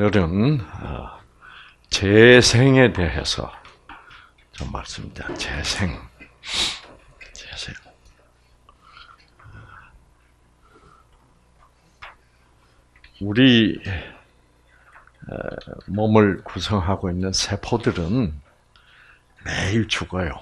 오늘은 재생에 대해서 좀 말씀드립니다. 재생. 우리 몸을 구성하고 있는 세포들은 매일 죽어요.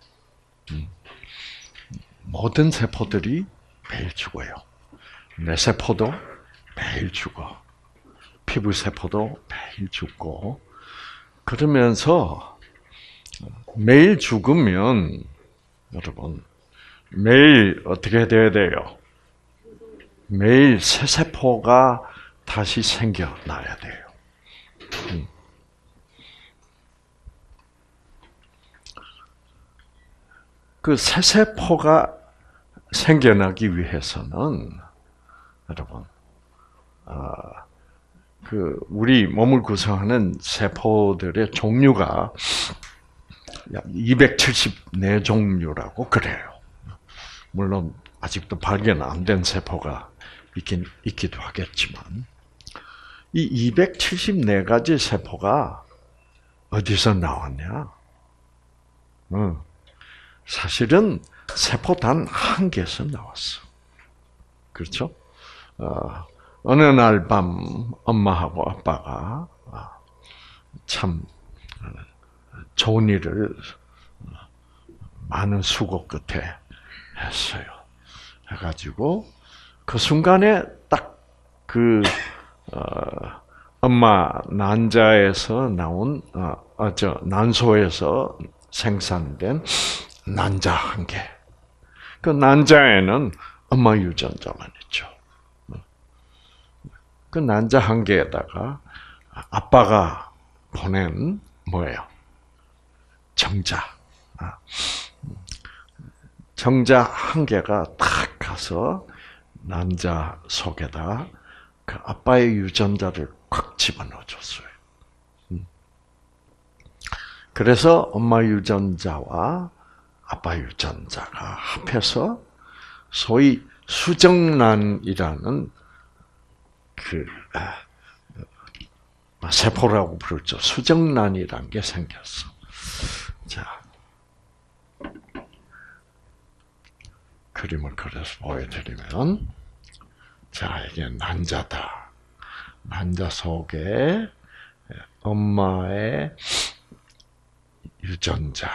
모든 세포들이 매일 죽어요. 뇌세포도 매일 죽어. 피부세포도 매일 죽고. 그러면서 매일 죽으면 여러분 매일 어떻게 돼야 돼요? 매일 새 세포가 다시 생겨나야 돼요. 그 새 세포가 생겨나기 위해서는 여러분, 그 우리 몸을 구성하는 세포들의 종류가 약 274종류라고 그래요. 물론 아직도 발견 안 된 세포가 있기도 하겠지만, 이 274가지 세포가 어디서 나왔냐? 사실은 세포 단 한 개에서 나왔어. 그렇죠? 어느 날 밤 엄마하고 아빠가 참 좋은 일을 많은 수고 끝에 했어요. 해가지고 그 순간에 딱 그 엄마 난자에서 나온 난소에서 생산된 난자 한 개. 그 난자에는 엄마 유전자만 있죠. 그 난자 한 개에다가 아빠가 보낸 뭐예요? 정자. 정자 한 개가 탁 가서 난자 속에다 그 아빠의 유전자를 콱 집어넣어줬어요. 그래서 엄마 유전자와 아빠 유전자가 합해서 소위 수정란이라는 그 세포라고 부르죠. 수정란이라는 게 생겼어. 자, 그림을 그려서 보여드리면, 자, 이게 난자다. 난자 속에 엄마의 유전자.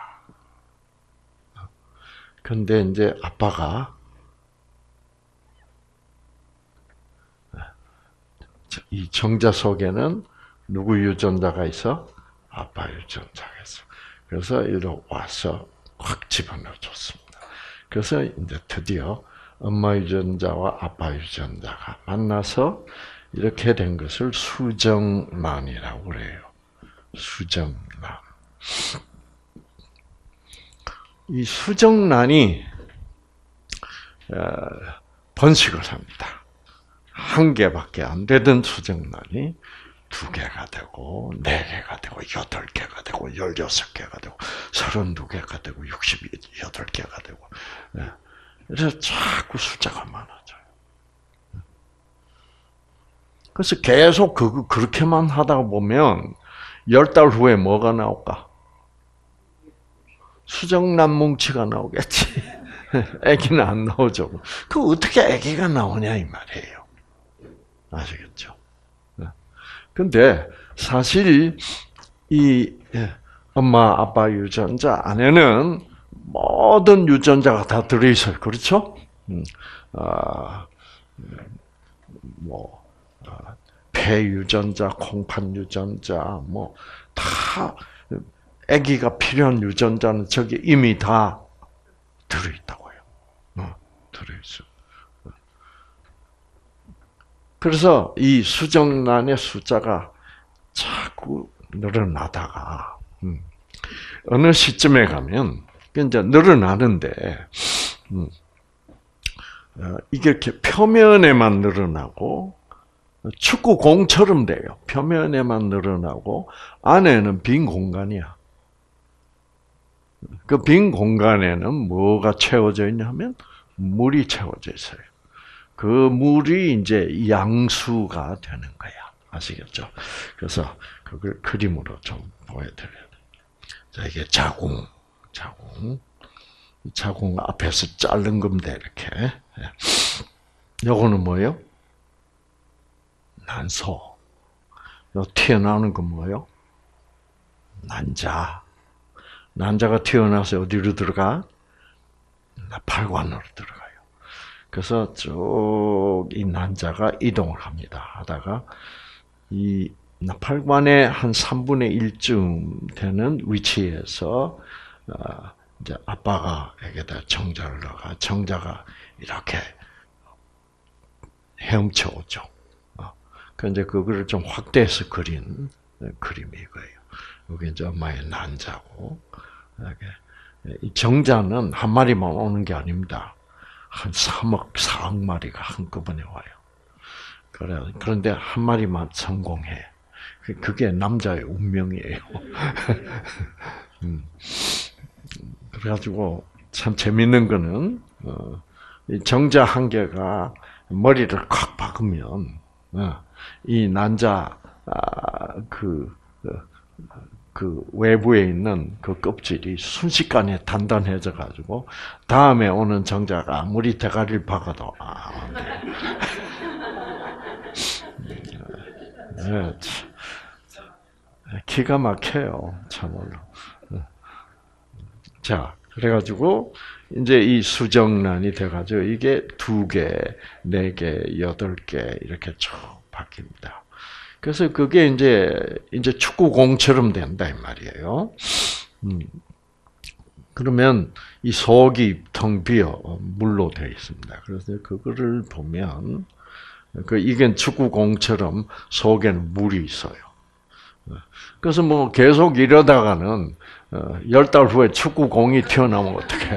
근데 이제 아빠가 이 정자 속에는 누구 유전자가 있어? 아빠 유전자가 있어. 그래서 이리로 와서 확 집어넣어줬습니다. 그래서 이제 드디어 엄마 유전자와 아빠 유전자가 만나서 이렇게 된 것을 수정란이라고 그래요. 수정란. 이 수정란이 번식을 합니다. 한 개밖에 안 되던 수정란이 2개가 되고, 4개가 되고, 8개가 되고, 16개가 되고, 32개가 되고, 68개가 되고, 그래서 자꾸 숫자가 많아져요. 그래서 계속 그렇게만 하다가 보면 10달 후에 뭐가 나올까? 수정란 뭉치가 나오겠지. 아기는 안 나오죠. 그 어떻게 아기가 나오냐 이 말이에요. 아시겠죠? 근데 사실 이 엄마 아빠 유전자 안에는 모든 유전자가 다 들어 있어요. 그렇죠? 폐 유전자, 콩팥 유전자, 다 아기가 필요한 유전자는 저기 이미 다 들어 있다고요. 들어 있어. 그래서 이 수정란의 숫자가 자꾸 늘어나다가 어느 시점에 가면 이제 늘어나는데 이게 이렇게 표면에만 늘어나고 축구공처럼 돼요. 표면에만 늘어나고 안에는 빈 공간이야. 그 빈 공간에는 뭐가 채워져 있냐면 물이 채워져 있어요. 그 물이 이제 양수가 되는 거야. 아시겠죠? 그래서 그걸 그림으로 좀 보여드려야 돼요. 자, 이게 자궁. 자궁 앞에서 자른 겁니다, 이렇게. 요거는 뭐예요? 난소. 요 튀어나오는 건 뭐예요? 난자. 난자가 튀어나와서 어디로 들어가? 나팔관으로 들어가요. 그래서 쭉 이 난자가 이동을 합니다. 하다가 이 나팔관의 한 3분의 1쯤 되는 위치에서 이제 아빠가 여기다 정자를 넣어가 정자가 이렇게 헤엄쳐 오죠. 그런데 그거를 좀 확대해서 그린 그림이 이거예요. 여기 이제 엄마의 난자고, 이 정자는 한 마리만 오는 게 아닙니다. 한 3억, 4억 마리가 한꺼번에 와요. 그런데 한 마리만 성공해. 그게 남자의 운명이에요. 그래가지고 참 재밌는 거는 이 정자 한 개가 머리를 콱 박으면 이 난자 그 외부에 있는 그 껍질이 순식간에 단단해져 가지고 다음에 오는 정자가 아무리 대가리를 박아도 안 돼. 네, 기가 막혀요, 참으로. 자, 그래가지고 이제 이 수정란이 돼가지고 이게 2개, 4개, 8개 이렇게 쭉 바뀝니다. 그래서 그게 이제 축구공처럼 된다 이 말이에요. 그러면 이 속이 텅 비어 물로 되어 있습니다. 그래서 그거를 보면 이게 축구공처럼 속에는 물이 있어요. 그래서 뭐 계속 이러다가는 10달 후에 축구공이 튀어나오면 어떡해.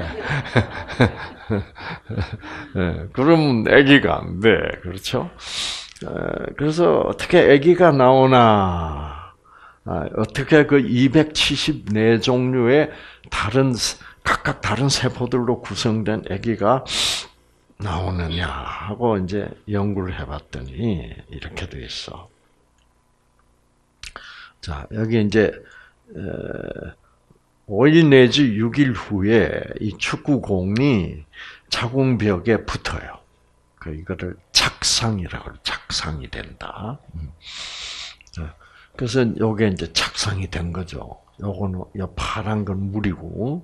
그러면 아기가 안 돼. 그렇죠? 그래서 어떻게 아기가 나오나, 어떻게 그 274종류의 각각 다른 세포들로 구성된 아기가 나오느냐 하고 이제 연구를 해봤더니 이렇게 돼 있어. 자, 여기 이제 5일 내지 6일 후에 이 축구공이 자궁벽에 붙어요. 이거를 착상이라고 착상이 된다. 그래서 요게 이제 착상이 된 거죠. 요거는 요 파란 건 물이고,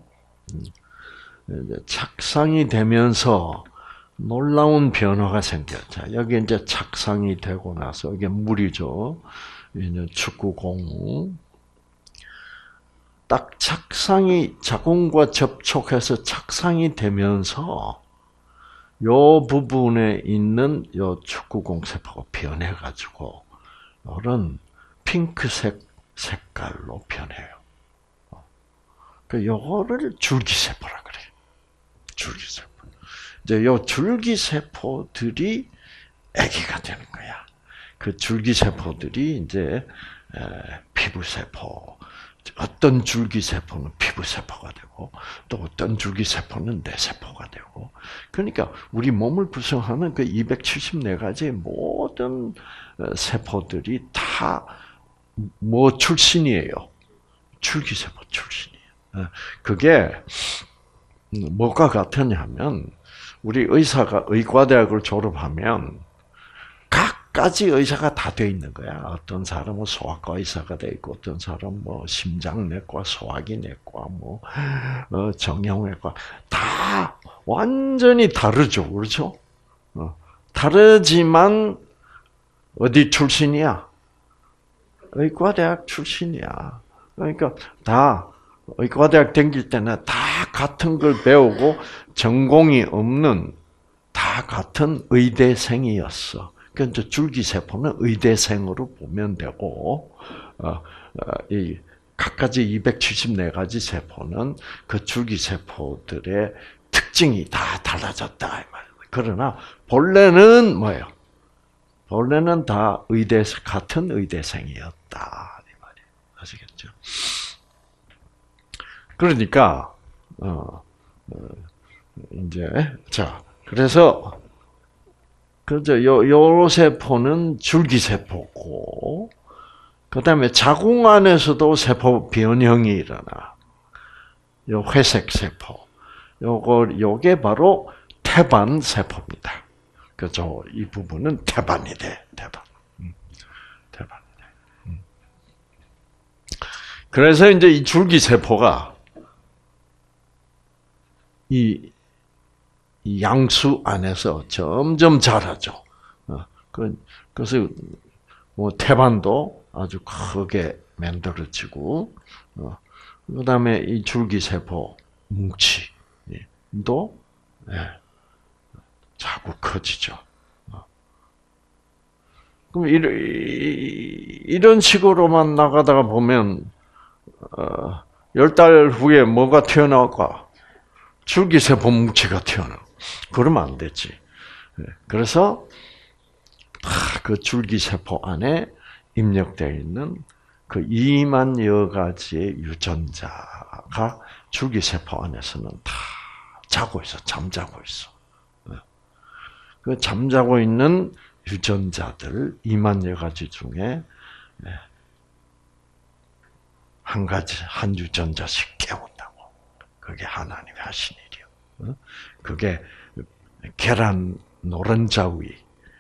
착상이 되면서 놀라운 변화가 생겨요. 자, 여기 이제 착상이 되고 나서 이게 물이죠. 이제 축구공. 딱 자궁과 접촉해서 착상이 되면서 요 부분에 있는 요 축구공 세포가 변해가지고 이런 핑크색 색깔로 변해요. 그 요거를 줄기세포라 그래요. 줄기세포. 이제 요 줄기세포들이 아기가 되는 거야. 그 줄기세포들이 이제 피부세포, 어떤 줄기세포는 피부세포가 되고 또 어떤 줄기세포는 뇌세포가 되고, 그러니까 우리 몸을 구성하는 그 274가지의 모든 세포들이 다 뭐 출신이에요? 줄기세포 출신이에요. 그게 뭐가 같으냐면 우리 의사가 의과대학을 졸업하면 각가지 의사가 다 돼 있는 거야. 어떤 사람은 소아과 의사가 돼 있고, 어떤 사람은 뭐 심장내과, 소화기내과, 뭐 정형외과 다 완전히 다르죠, 그렇죠? 다르지만 어디 출신이야? 의과대학 출신이야. 그러니까 다 의과대학 다닐 때는 다 같은 걸 배우고 전공이 없는 다 같은 의대생이었어. 그러니까 줄기세포는 의대생으로 보면 되고, 이 각가지 274가지 세포는 그 줄기세포들의 특징이 다 달라졌다 이 말이에요. 그러나 본래는 뭐예요? 본래는 다 같은 의대생이었다 이 말이에요. 아시겠죠? 그러니까 이제 자, 그래서 그죠? 요 세포는 줄기세포고, 그 다음에 자궁 안에서도 세포 변형이 일어나. 요 회색 세포. 요게 바로 태반 세포입니다. 그죠? 이 부분은 태반이 돼, 태반. 태반이 돼. 그래서 이제 이 줄기세포가 이 양수 안에서 점점 자라죠. 그래서 뭐 태반도 아주 크게 만들어지고, 그다음에 이 줄기세포 뭉치도 자꾸 커지죠. 그럼 이런 식으로만 나가다가 보면 10달 후에 뭐가 튀어나올까? 줄기세포 뭉치가 튀어나와. 그러면 안 되지. 그래서 그 줄기세포 안에 입력되어 있는 그 2만여 가지의 유전자가 줄기세포 안에서는 다 자고 있어, 잠자고 있어. 그 잠자고 있는 유전자들 2만여 가지 중에 한 유전자씩 깨운다고. 그게 하나님이 하신 일이요. 그게 계란 노른자 위에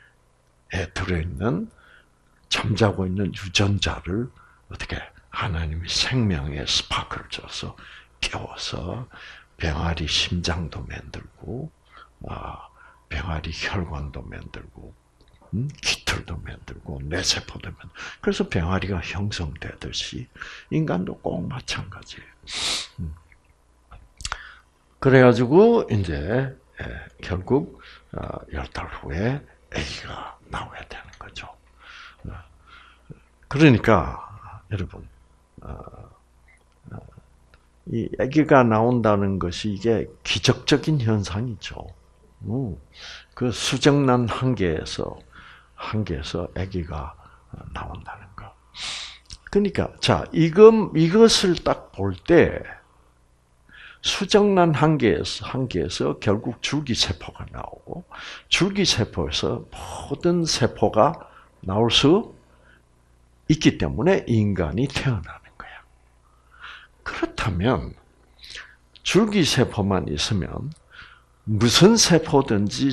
들어있는 잠자고 있는 유전자를 어떻게 하나님이 생명의 스파크를 줘서 깨워서 병아리 심장도 만들고, 병아리 혈관도 만들고, 깃털도 만들고, 뇌세포도 만들고. 그래서 병아리가 형성되듯이 인간도 꼭 마찬가지예요. 그래가지고 이제 결국 10달 후에 아기가 나와야 되는 거죠. 그러니까 여러분, 이 아기가 나온다는 것이 이게 기적적인 현상이죠. 그 수정란 한계에서 아기가 나온다는 거. 그러니까 자, 이것을 딱 볼 때 수정란 한계에서 결국 줄기세포가 나오고, 줄기세포에서 모든 세포가 나올 수 있기 때문에 인간이 태어나는 거야. 그렇다면 줄기세포만 있으면 무슨 세포든지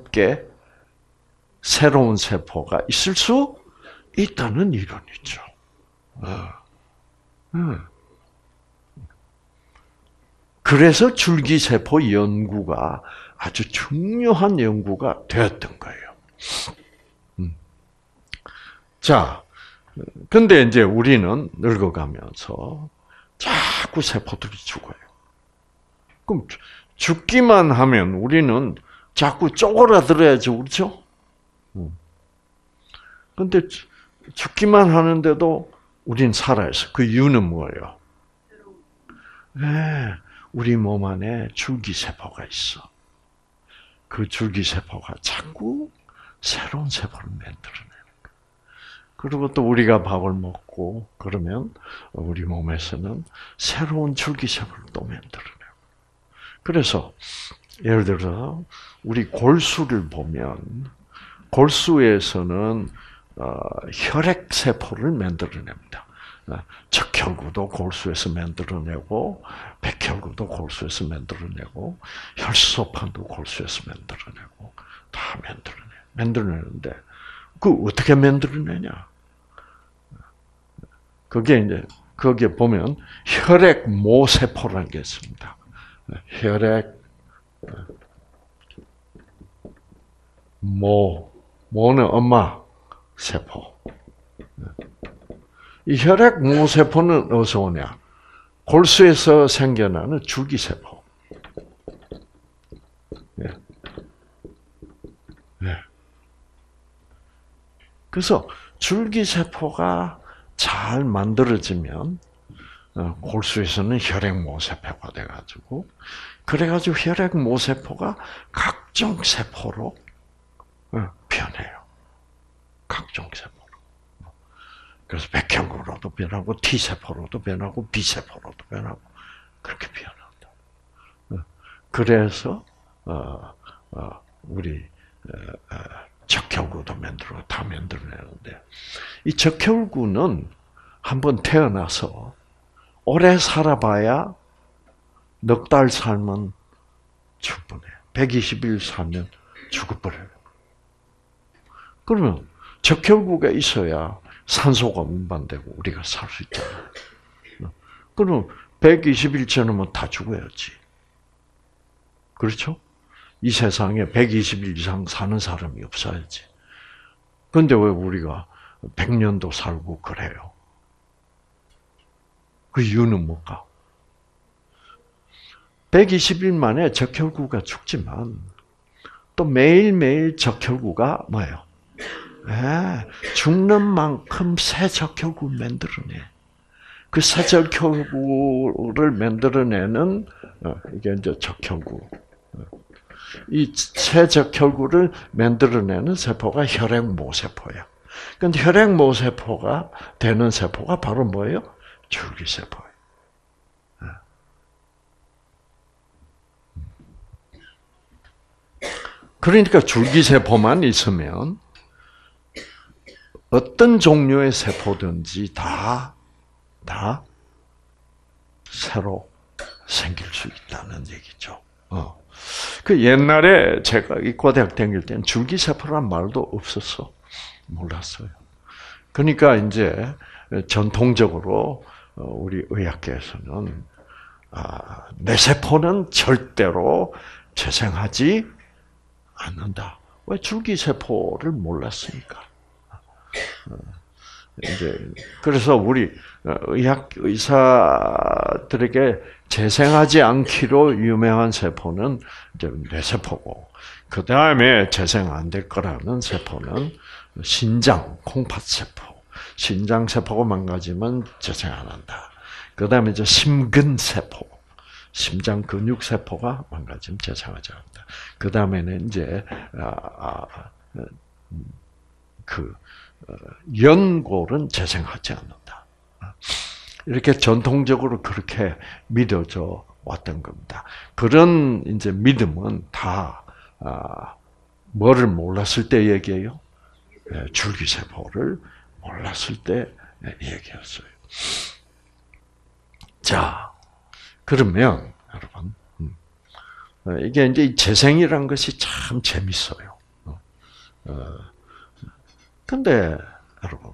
새로운 세포가 있을 수 있다는 이론이죠. 그래서 줄기세포 연구가 아주 중요한 연구가 되었던 거예요. 자, 근데 이제 우리는 늙어가면서 자꾸 세포들이 죽어요. 그럼 죽기만 하면 우리는 자꾸 쪼그라들어야죠, 그렇죠? 근데 죽기만 하는데도 우린 살아있어. 그 이유는 뭐예요? 네, 우리 몸 안에 줄기세포가 있어. 그 줄기세포가 자꾸 새로운 세포를 만들어내는 거야. 그리고 또 우리가 밥을 먹고 그러면 우리 몸에서는 새로운 줄기세포를 또 만들어내고. 그래서 예를 들어서 우리 골수를 보면 골수에서는 혈액세포를 만들어냅니다. 척혈구도 골수에서 만들어내고, 백혈구도 골수에서 만들어내고, 혈소판도 골수에서 만들어내고, 다 만들어내는데, 어떻게 만들어내냐? 그게 이제, 거기에 보면, 혈액모세포라는 게 있습니다. 모는 엄마 세포. 이 혈액모세포는 어디서 오냐? 골수에서 생겨나는 줄기세포. 그래서 줄기세포가 잘 만들어지면 골수에서는 혈액모세포가 돼가지고, 그래가지고 혈액모세포가 각종 세포로 변해요. 각종 세포로. 그래서 백혈구로도 변하고, T세포로도 변하고, B세포로도 변하고, 그렇게 변한다. 그래서 우리 적혈구도 만들고 다 만들어내는데 이 적혈구는 한번 태어나서 오래 살아봐야 넉 달 살면 충분해. 120일 살면 죽어버려요. 그러면 적혈구가 있어야 산소가 운반되고 우리가 살 수 있잖아요. 그럼 120일 지나면 다 죽어야지. 그렇죠? 이 세상에 120일 이상 사는 사람이 없어야지. 그런데 왜 우리가 100년도 살고 그래요? 그 이유는 뭘까? 120일 만에 적혈구가 죽지만 또 매일매일 적혈구가 뭐예요? 죽는 만큼 새 적혈구 만들어내. 그 새 적혈구를 만들어내는 이게 이제 적혈구. 이 새 적혈구를 만들어내는 세포가 혈액모세포야. 그런데 혈액모세포가 되는 세포가 바로 뭐예요? 줄기세포예요. 그러니까 줄기세포만 있으면 어떤 종류의 세포든지 다 새로 생길 수 있다는 얘기죠. 그 옛날에 제가 이과대학 다닐 때는 줄기세포란 말도 없었어. 몰랐어요. 그러니까 이제 전통적으로 우리 의학계에서는 내 세포는 절대로 재생하지 않는다. 왜? 줄기세포를 몰랐으니까. 이제 그래서 우리 의사들에게 재생하지 않기로 유명한 세포는 이제 뇌세포고, 그 다음에 재생 안 될 거라는 세포는 신장, 콩팥세포. 신장 세포가 망가지면 재생 안 한다. 그 다음에 이제 심근세포. 심장 근육 세포가 망가지면 재생하지 않는다. 그 다음에는 이제 연골은 재생하지 않는다. 이렇게 전통적으로 그렇게 믿어져 왔던 겁니다. 그런 이제 믿음은 다 뭐를 몰랐을 때 얘기해요? 줄기세포를 몰랐을 때 얘기했어요. 자, 그러면 여러분, 이게 이제 재생이란 것이 참 재밌어요. 근데 여러분,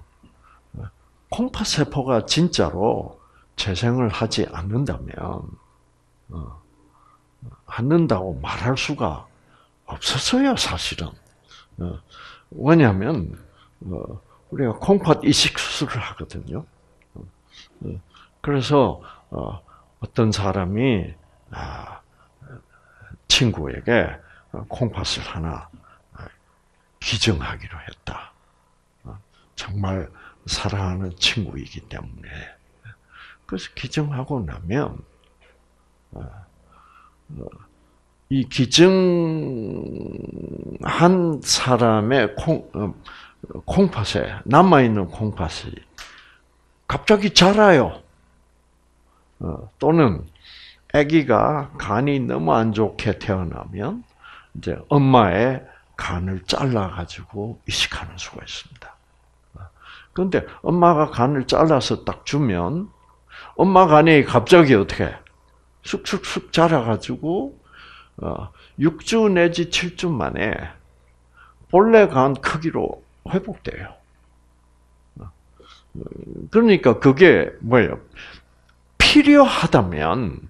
콩팥세포가 진짜로 재생을 하지 않는다면, 않는다고 말할 수가 없었어요, 사실은. 왜냐하면 우리가 콩팥 이식 수술을 하거든요. 그래서 어떤 사람이 친구에게 콩팥을 하나 기증하기로 했다. 정말 사랑하는 친구이기 때문에. 그래서 기증하고 나면 이 기증한 사람의 콩팥에 남아있는 콩팥이 갑자기 자라요. 또는 아기가 간이 너무 안 좋게 태어나면 이제 엄마의 간을 잘라가지고 이식하는 수가 있습니다. 그런데 엄마가 간을 잘라서 딱 주면 엄마 간이 갑자기 어떻게 쑥쑥쑥 자라가지고 6주 내지 7주 만에 본래 간 크기로 회복돼요. 그러니까 그게 뭐예요? 필요하다면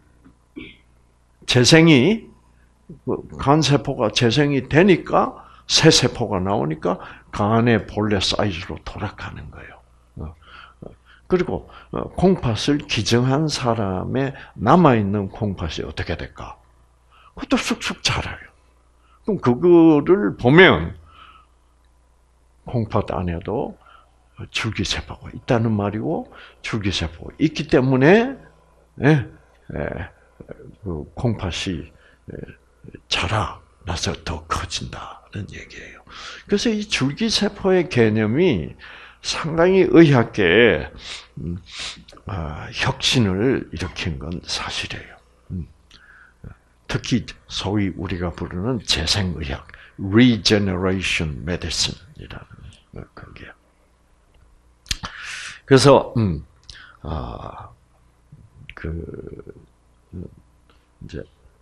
재생이 간세포가 재생이 되니까 새 세포가 나오니까 간의 본래 사이즈로 돌아가는 거예요. 그리고 콩팥을 기증한 사람의 남아있는 콩팥이 어떻게 될까? 그것도 쑥쑥 자라요. 그럼 그거를 보면 콩팥 안에도 줄기세포가 있다는 말이고, 줄기세포가 있기 때문에 그 콩팥이 자라나서 더 커진다는 얘기예요. 그래서 이 줄기세포의 개념이 상당히 의학계에 혁신을 일으킨 건 사실이에요. 특히 소위 우리가 부르는 재생의학, regeneration medicine이라는 그게. 그래서 이제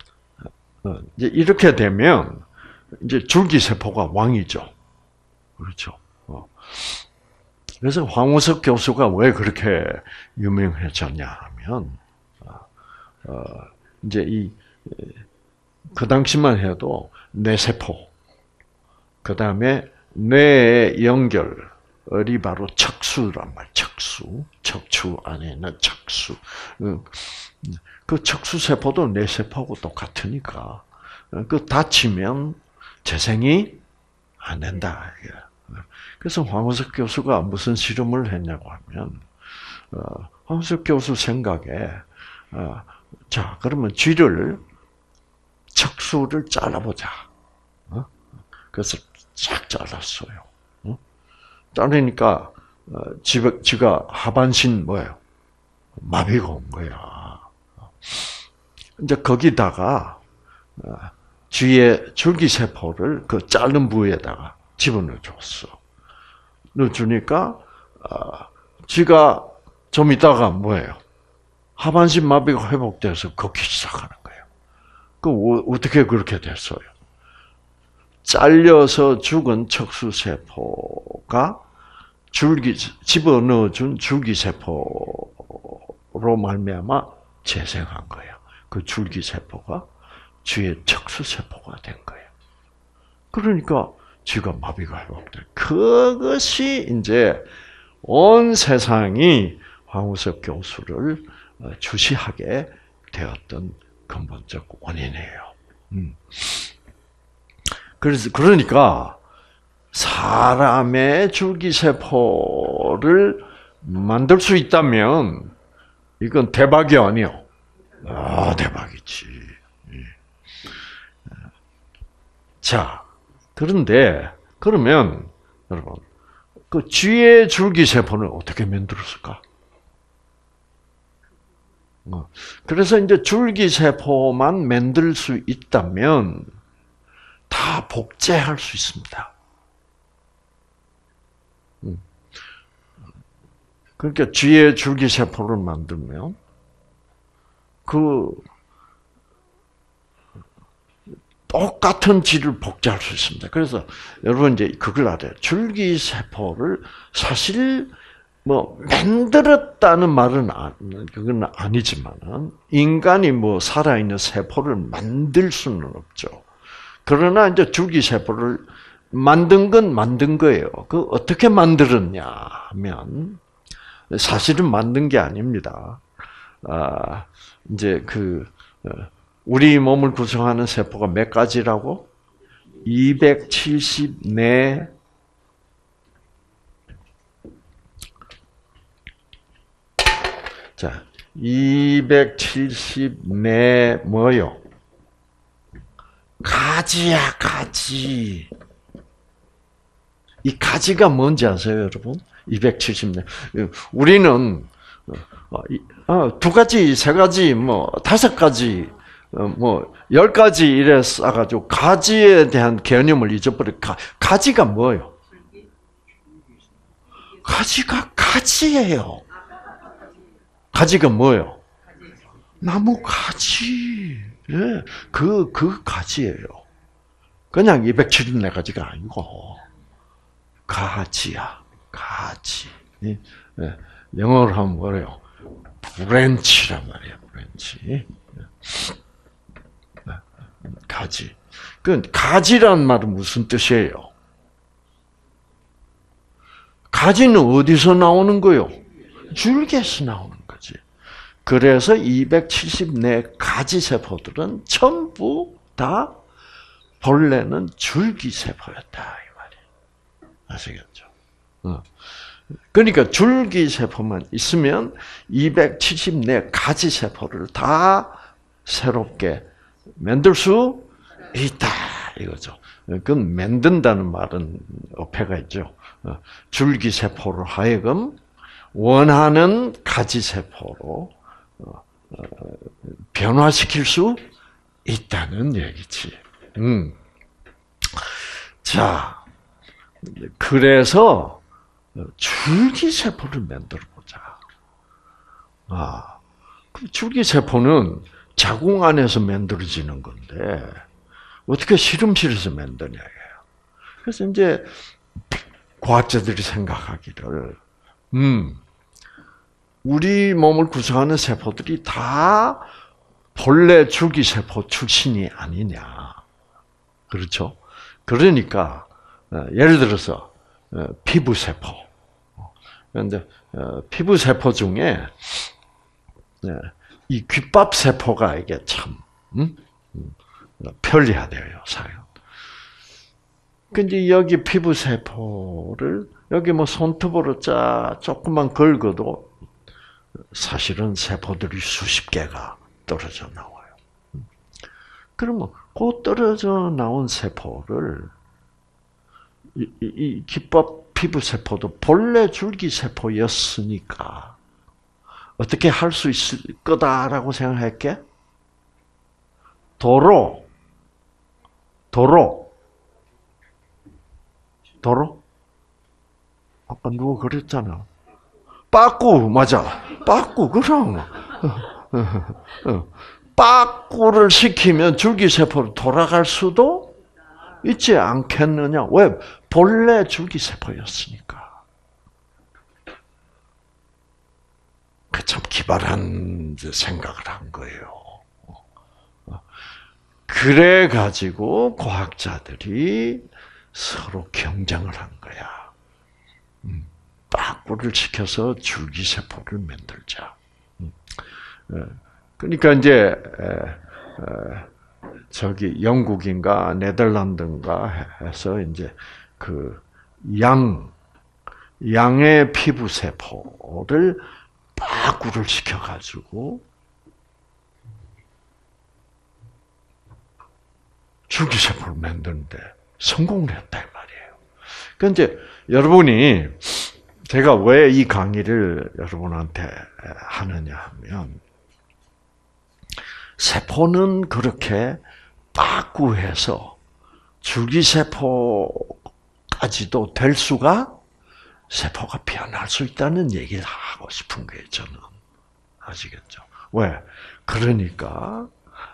이렇게 되면 이제 줄기세포가 왕이죠. 그렇죠. 그래서 황우석 교수가 왜 그렇게 유명해졌냐 하면, 이제 그 당시만 해도 뇌세포, 그 다음에 뇌의 연결이 바로 척수란 말, 척추 안에 있는 척수. 그 척수세포도 뇌세포하고 똑같으니까, 그 다치면 재생이 안 된다. 그래서 황우석 교수가 무슨 실험을 했냐고 하면, 황우석 교수 생각에, 자, 그러면 척수를 잘라보자. 그래서 쫙 잘랐어요. 자르니까, 지가 하반신 뭐예요? 마비가 온 거야. 이제 거기다가, 쥐의 줄기세포를 그 자른 부위에다가 집어넣어 줬어. 넣어주니까, 쥐가 좀 있다가 뭐예요? 하반신 마비가 회복돼서 걷기 시작하는 거예요. 어떻게 그렇게 됐어요? 잘려서 죽은 척수세포가 집어넣어준 줄기세포로 말미암아 재생한 거예요. 그 줄기세포가 쥐의 척수세포가 된 거예요. 그러니까 쥐가 마비가 회복돼. 그것이 이제 온 세상이 황우석 교수를 주시하게 되었던 근본적 원인이에요. 그러니까 사람의 줄기세포를 만들 수 있다면 이건 대박이 아니요. 대박이지. 자, 그러면 여러분, 그 쥐의 줄기세포는 어떻게 만들었을까? 그래서 이제 줄기세포만 만들 수 있다면 다 복제할 수 있습니다. 그러니까 쥐의 줄기세포를 만들면 똑같은 쥐를 복제할 수 있습니다. 그래서 여러분 이제 그걸 알아요. 줄기세포를 사실 만들었다는 말은 그건 아니지만은 인간이 살아있는 세포를 만들 수는 없죠. 그러나 이제 줄기세포를 만든 건 만든 거예요. 어떻게 만들었냐 하면 사실은 만든 게 아닙니다. 이제 우리 몸을 구성하는 세포가 몇 가지라고? 274 자, 274 뭐요? 가지야, 가지. 이 가지가 뭔지 아세요, 여러분? 274. 우리는 2가지, 3가지, 5가지, 10가지 이래 쌓아가지고 가지에 대한 개념을 잊어버려. 가지가 뭐예요? 가지가 가지예요. 가지가 뭐예요? 나무 가지. 예, 그 가지예요. 그냥 274가지가 아니고 가지야, 가지. 예, 영어로 하면 뭐래요? 브랜치란 말이에요, 브랜치. 가지. 가지란 말은 무슨 뜻이에요? 가지는 어디서 나오는 거요? 줄기에서 나오는 거지. 그래서 274가지 세포들은 전부 다 본래는 줄기세포였다 이 말이에요. 아시겠죠? 그러니까 줄기세포만 있으면 274가지 세포를 다 새롭게 만들 수 있다 이거죠. 그건 만든다는 말은 어폐가 있죠. 줄기세포로 하여금 원하는 가지세포로 변화시킬 수 있다는 얘기지. 자, 그래서 줄기세포를 만들어 보자. 그 줄기세포는 자궁 안에서 만들어지는 건데 어떻게 실험실에서 만드냐예요. 그래서 이제 과학자들이 생각하기를, 우리 몸을 구성하는 세포들이 다 본래 줄기세포 출신이 아니냐. 그렇죠? 그러니까 예를 들어서 피부세포. 그런데 피부세포 중에 이 귓밥세포가 이게 참 편리하대요, 사용. 근데 여기 피부세포를 여기 뭐 손톱으로 조금만 긁어도 사실은 세포들이 수십 개가 떨어져 나와요. 그러면 그 떨어져 나온 세포를 이 귓밥 피부세포도 본래 줄기세포였으니까 어떻게 할 수 있을 거다라고 생각할게? 도로? 아까 누가 그랬잖아. 빠꾸, 맞아. 빠꾸, 그럼. 빠꾸를 시키면 줄기세포로 돌아갈 수도 있지 않겠느냐. 왜? 본래 줄기세포였으니까. 참 기발한 생각을 한 거예요. 그래가지고 과학자들이 서로 경쟁을 한 거야. 빠꾸를 시켜서 줄기세포를 만들자. 그러니까 이제 저기 영국인가 네덜란드인가 해서 이제 그 양의 피부 세포를 빠꾸를 시켜가지고 줄기세포를 만드는데 성공을 했다 이 말이에요. 그러니까 이제 여러분이 제가 왜 이 강의를 여러분한테 하느냐 하면 세포는 그렇게 빠꾸해서 줄기세포까지도 될 수가 세포가 변할 수 있다는 얘기를 하고 싶은 거예요. 저는. 아시겠죠? 왜? 그러니까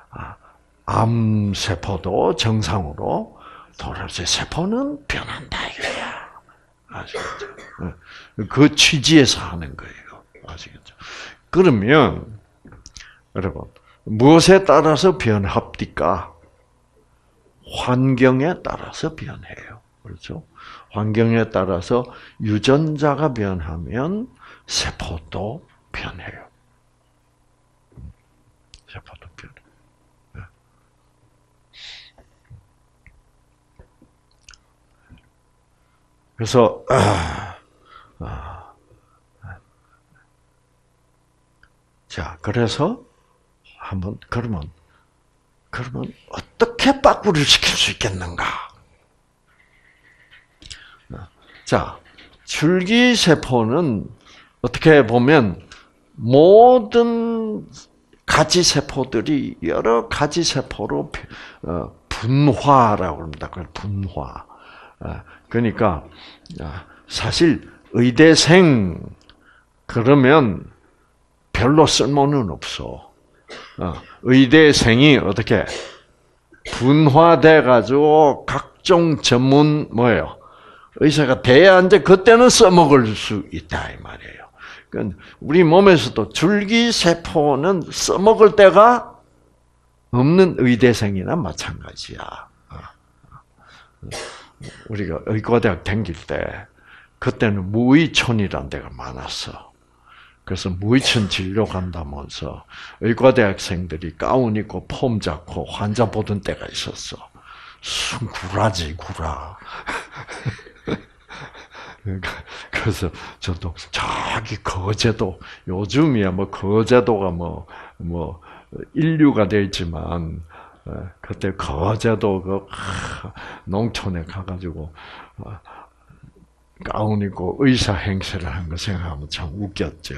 암세포도 정상으로 돌아서 세포는 변한다 이거야. 아시겠죠? 그 취지에서 하는 거예요. 아시겠죠? 그러면 여러분 무엇에 따라서 변합니까? 환경에 따라서 변해요. 그렇죠? 환경에 따라서 유전자가 변하면 세포도 변해요. 세포도 변해요. 그래서 자, 그래서 한번 그러면 어떻게 빠꾸를 시킬 수 있겠는가? 자, 줄기세포는 어떻게 보면 모든 가지 세포들이 여러 가지 세포로 분화라고 합니다. 그걸 분화. 그러니까 사실 의대생 그러면 별로 쓸모는 없어. 의대생이 어떻게 분화돼 가지고 각종 전문 뭐예요? 의사가 돼야 이제 그때는 써먹을 수 있다 이 말이에요. 그러니까 우리 몸에서도 줄기세포는 써먹을 때가 없는 의대생이나 마찬가지야. 우리가 의과대학 다닐 때 그때는 무의촌이라는 데가 많았어. 그래서 무의촌 진료 간다면서 의과대학생들이 가운 입고 폼 잡고 환자 보던 때가 있었어. 구라지 구라. 그래서 저도 저기 거제도 요즘이야 뭐 거제도가 뭐 인류가 돼 있지만 그때 거제도 그 농촌에 가가지고 가운 입고 의사 행세를 한 거 생각하면 참 웃겼죠.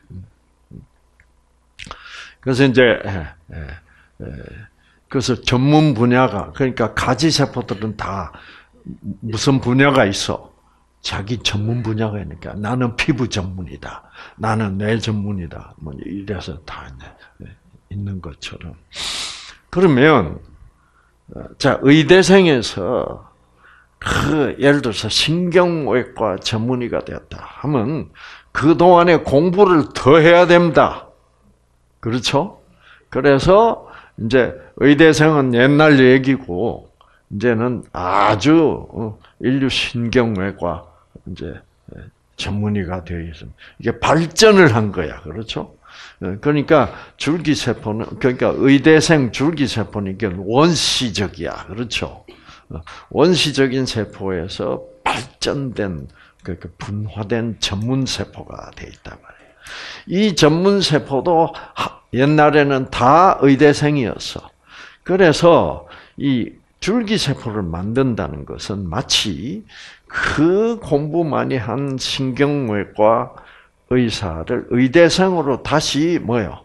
그래서 이제 그래서 전문 분야가 그러니까 가지 세포들은 다 무슨 분야가 있어? 자기 전문 분야가 있으니까 나는 피부 전문이다. 나는 뇌 전문이다. 뭐 이래서 다 있는 것처럼. 그러면 자 의대생에서 예를 들어서 신경외과 전문의가 되었다 하면 그 동안에 공부를 더 해야 됩니다. 그렇죠? 그래서 이제 의대생은 옛날 얘기고 이제는 아주 인류 신경외과 이제 전문의가 되어 있습니다. 이게 발전을 한 거야, 그렇죠? 그러니까 줄기세포는 그러니까 의대생 줄기세포는 이게 원시적이야, 그렇죠? 원시적인 세포에서 발전된 그 분화된 전문 세포가 돼 있단 말이에요. 이 전문 세포도 옛날에는 다 의대생이었어. 그래서 이 줄기세포를 만든다는 것은 마치 그 공부 많이 한 신경외과 의사를 의대생으로 다시 뭐요?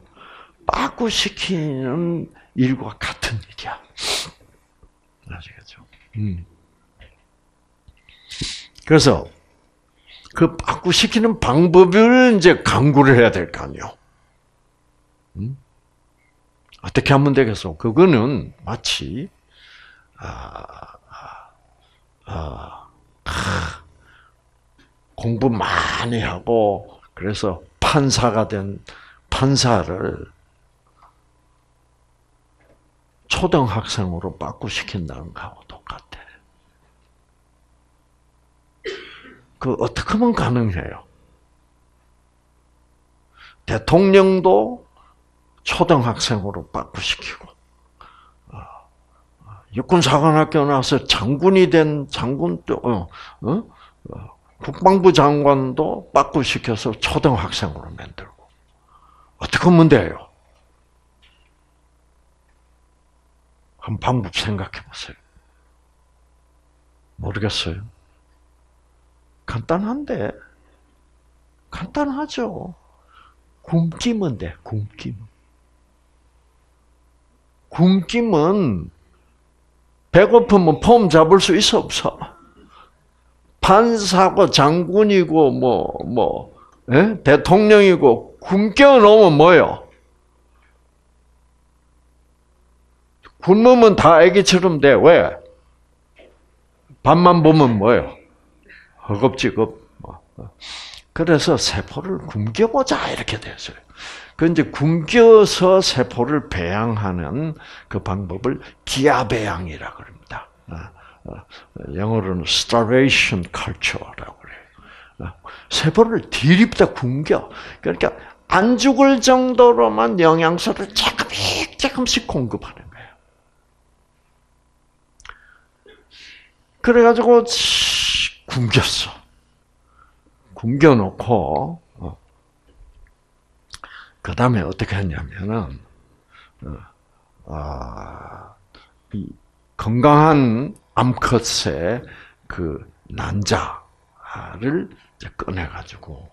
빠꾸시키는 일과 같은 일이야. 아시겠죠? 그래서 그 빠꾸시키는 방법을 이제 강구를 해야 될 거 아니에요. 어떻게 하면 되겠어? 그거는 마치 공부 많이 하고 그래서 판사가 된 판사를 초등학생으로 빠꾸시킨다는 거하고 똑같아. 그 어떻게 하면 가능해요? 대통령도 초등학생으로 빠꾸시키고 육군사관학교 나와서 장군이 된 장군도 국방부 장관도 빠꾸시켜서 초등학생으로 만들고 어떻게 하면 돼요? 한 방법 생각해 보세요. 모르겠어요. 간단하죠. 굶기면 돼. 굶기면 배고프면 폼 잡을 수 있어 없어? 판사고 장군이고 대통령이고 굶겨 놓으면 뭐요? 굶으면 다 애기처럼 돼. 왜? 밥만 보면 뭐요? 허겁지겁. 그래서 세포를 굶겨보자 이렇게 됐어요. 그 이제 굶겨서 세포를 배양하는 그 방법을 기아배양이라고 합니다. 영어로는 starvation culture라고 그래요. 세포를 디립다 굶겨. 그러니까 안 죽을 정도로만 영양소를 조금씩 공급하는 거예요. 그래가지고 굶겨놓고 그 다음에 어떻게 했냐면은 이 건강한 암컷의 그 난자를 꺼내가지고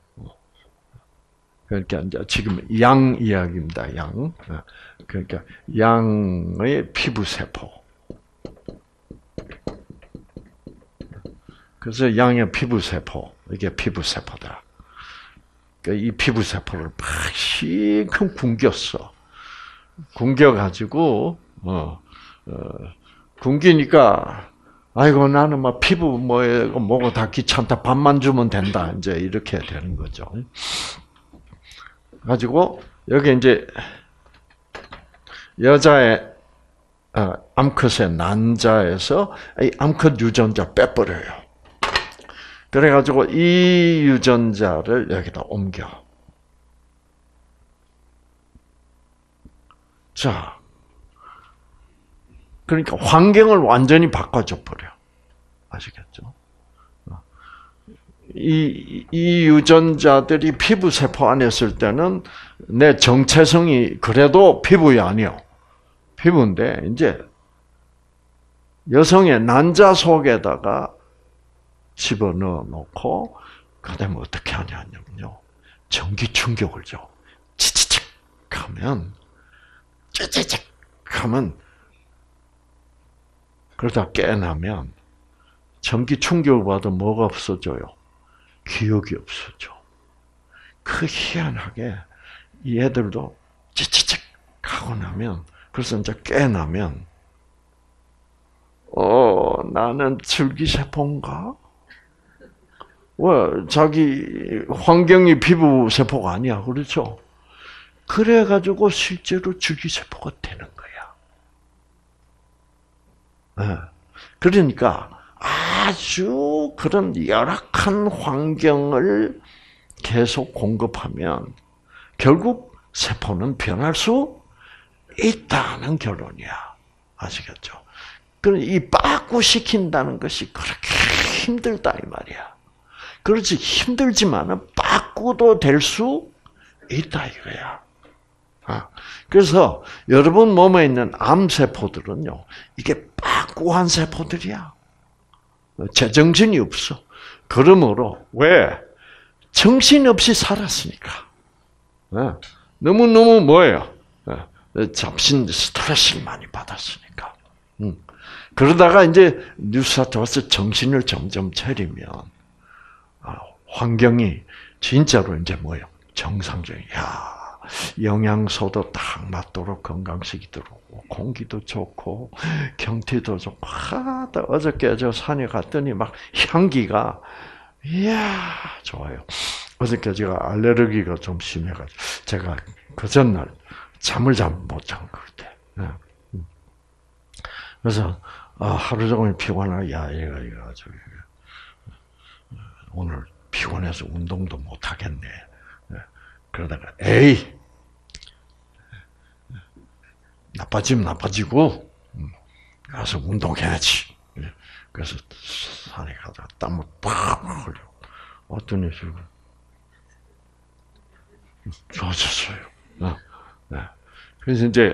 그러니까 이제 지금 양 이야기입니다. 양 그러니까 양의 피부 세포. 그래서 양의 피부 세포 이게 피부 세포다. 이 피부 세포를 막 실컷 굶겨가지고 굶기니까 아이고 나는 막 피부 뭐고 다 귀찮다 밥만 주면 된다 이제 이렇게 되는 거죠. 가지고 여기 이제 여자의 암컷의 난자에서 이 암컷 유전자 빼버려요. 그래가지고 이 유전자를 여기다 옮겨. 자, 그러니까 환경을 완전히 바꿔줘 버려. 아시겠죠? 이 유전자들이 피부 세포 안에 있을 때는 내 정체성이 그래도 피부가 아니요. 피부인데 이제 여성의 난자 속에다가 집어넣어 놓고 그다음에 어떻게 하냐면요. 전기 충격을 줘. 치치칙 하면 찌찌직 하면 그러다 깨나면 전기 충격을 받아 뭐가 없어져요? 기억이 없어져. 그 희한하게 이 애들도 찌찌찌 하고 나면, 그래서 이제 깨나면, 나는 줄기세포인가? 왜, 자기 환경이 피부세포가 아니야. 그렇죠? 그래가지고 실제로 줄기세포가 되는 거야. 네. 그러니까 아주 그런 열악한 환경을 계속 공급하면 결국 세포는 변할 수 있다는 결론이야. 아시겠죠? 그럼 이 빠꾸시킨다는 것이 그렇게 힘들다 이 말이야. 그렇지 힘들지만은 빠꾸도 될 수 있다 이거야. 그래서 여러분 몸에 있는 암세포들은요, 이게 빠꾸한 세포들이야. 제정신이 없어. 그러므로 왜? 정신없이 살았으니까. 너무너무 뭐예요? 잡신 스트레스를 많이 받았으니까. 그러다가 이제 뉴스타트 와서 정신을 점점 차리면 환경이 진짜로 이제 뭐예요? 정상적인. 영양소도 딱 맞도록 건강식이 들어오고 공기도 좋고 경치도 좋고. 어저께 저 산에 갔더니 막 향기가 좋아요. 어저께 제가 알레르기가 좀 심해가지고 제가 그 전날 잠을 못 잔 것 같아. 그래서 하루 종일 피곤하고 이거 오늘 피곤해서 운동도 못 하겠네. 그러다가 나빠지면 나빠지고 가서 운동해야지. 그래서 산에 가다가 땀을 팍 흘려. 어떤 식으로 좋아졌어요. 그래서 이제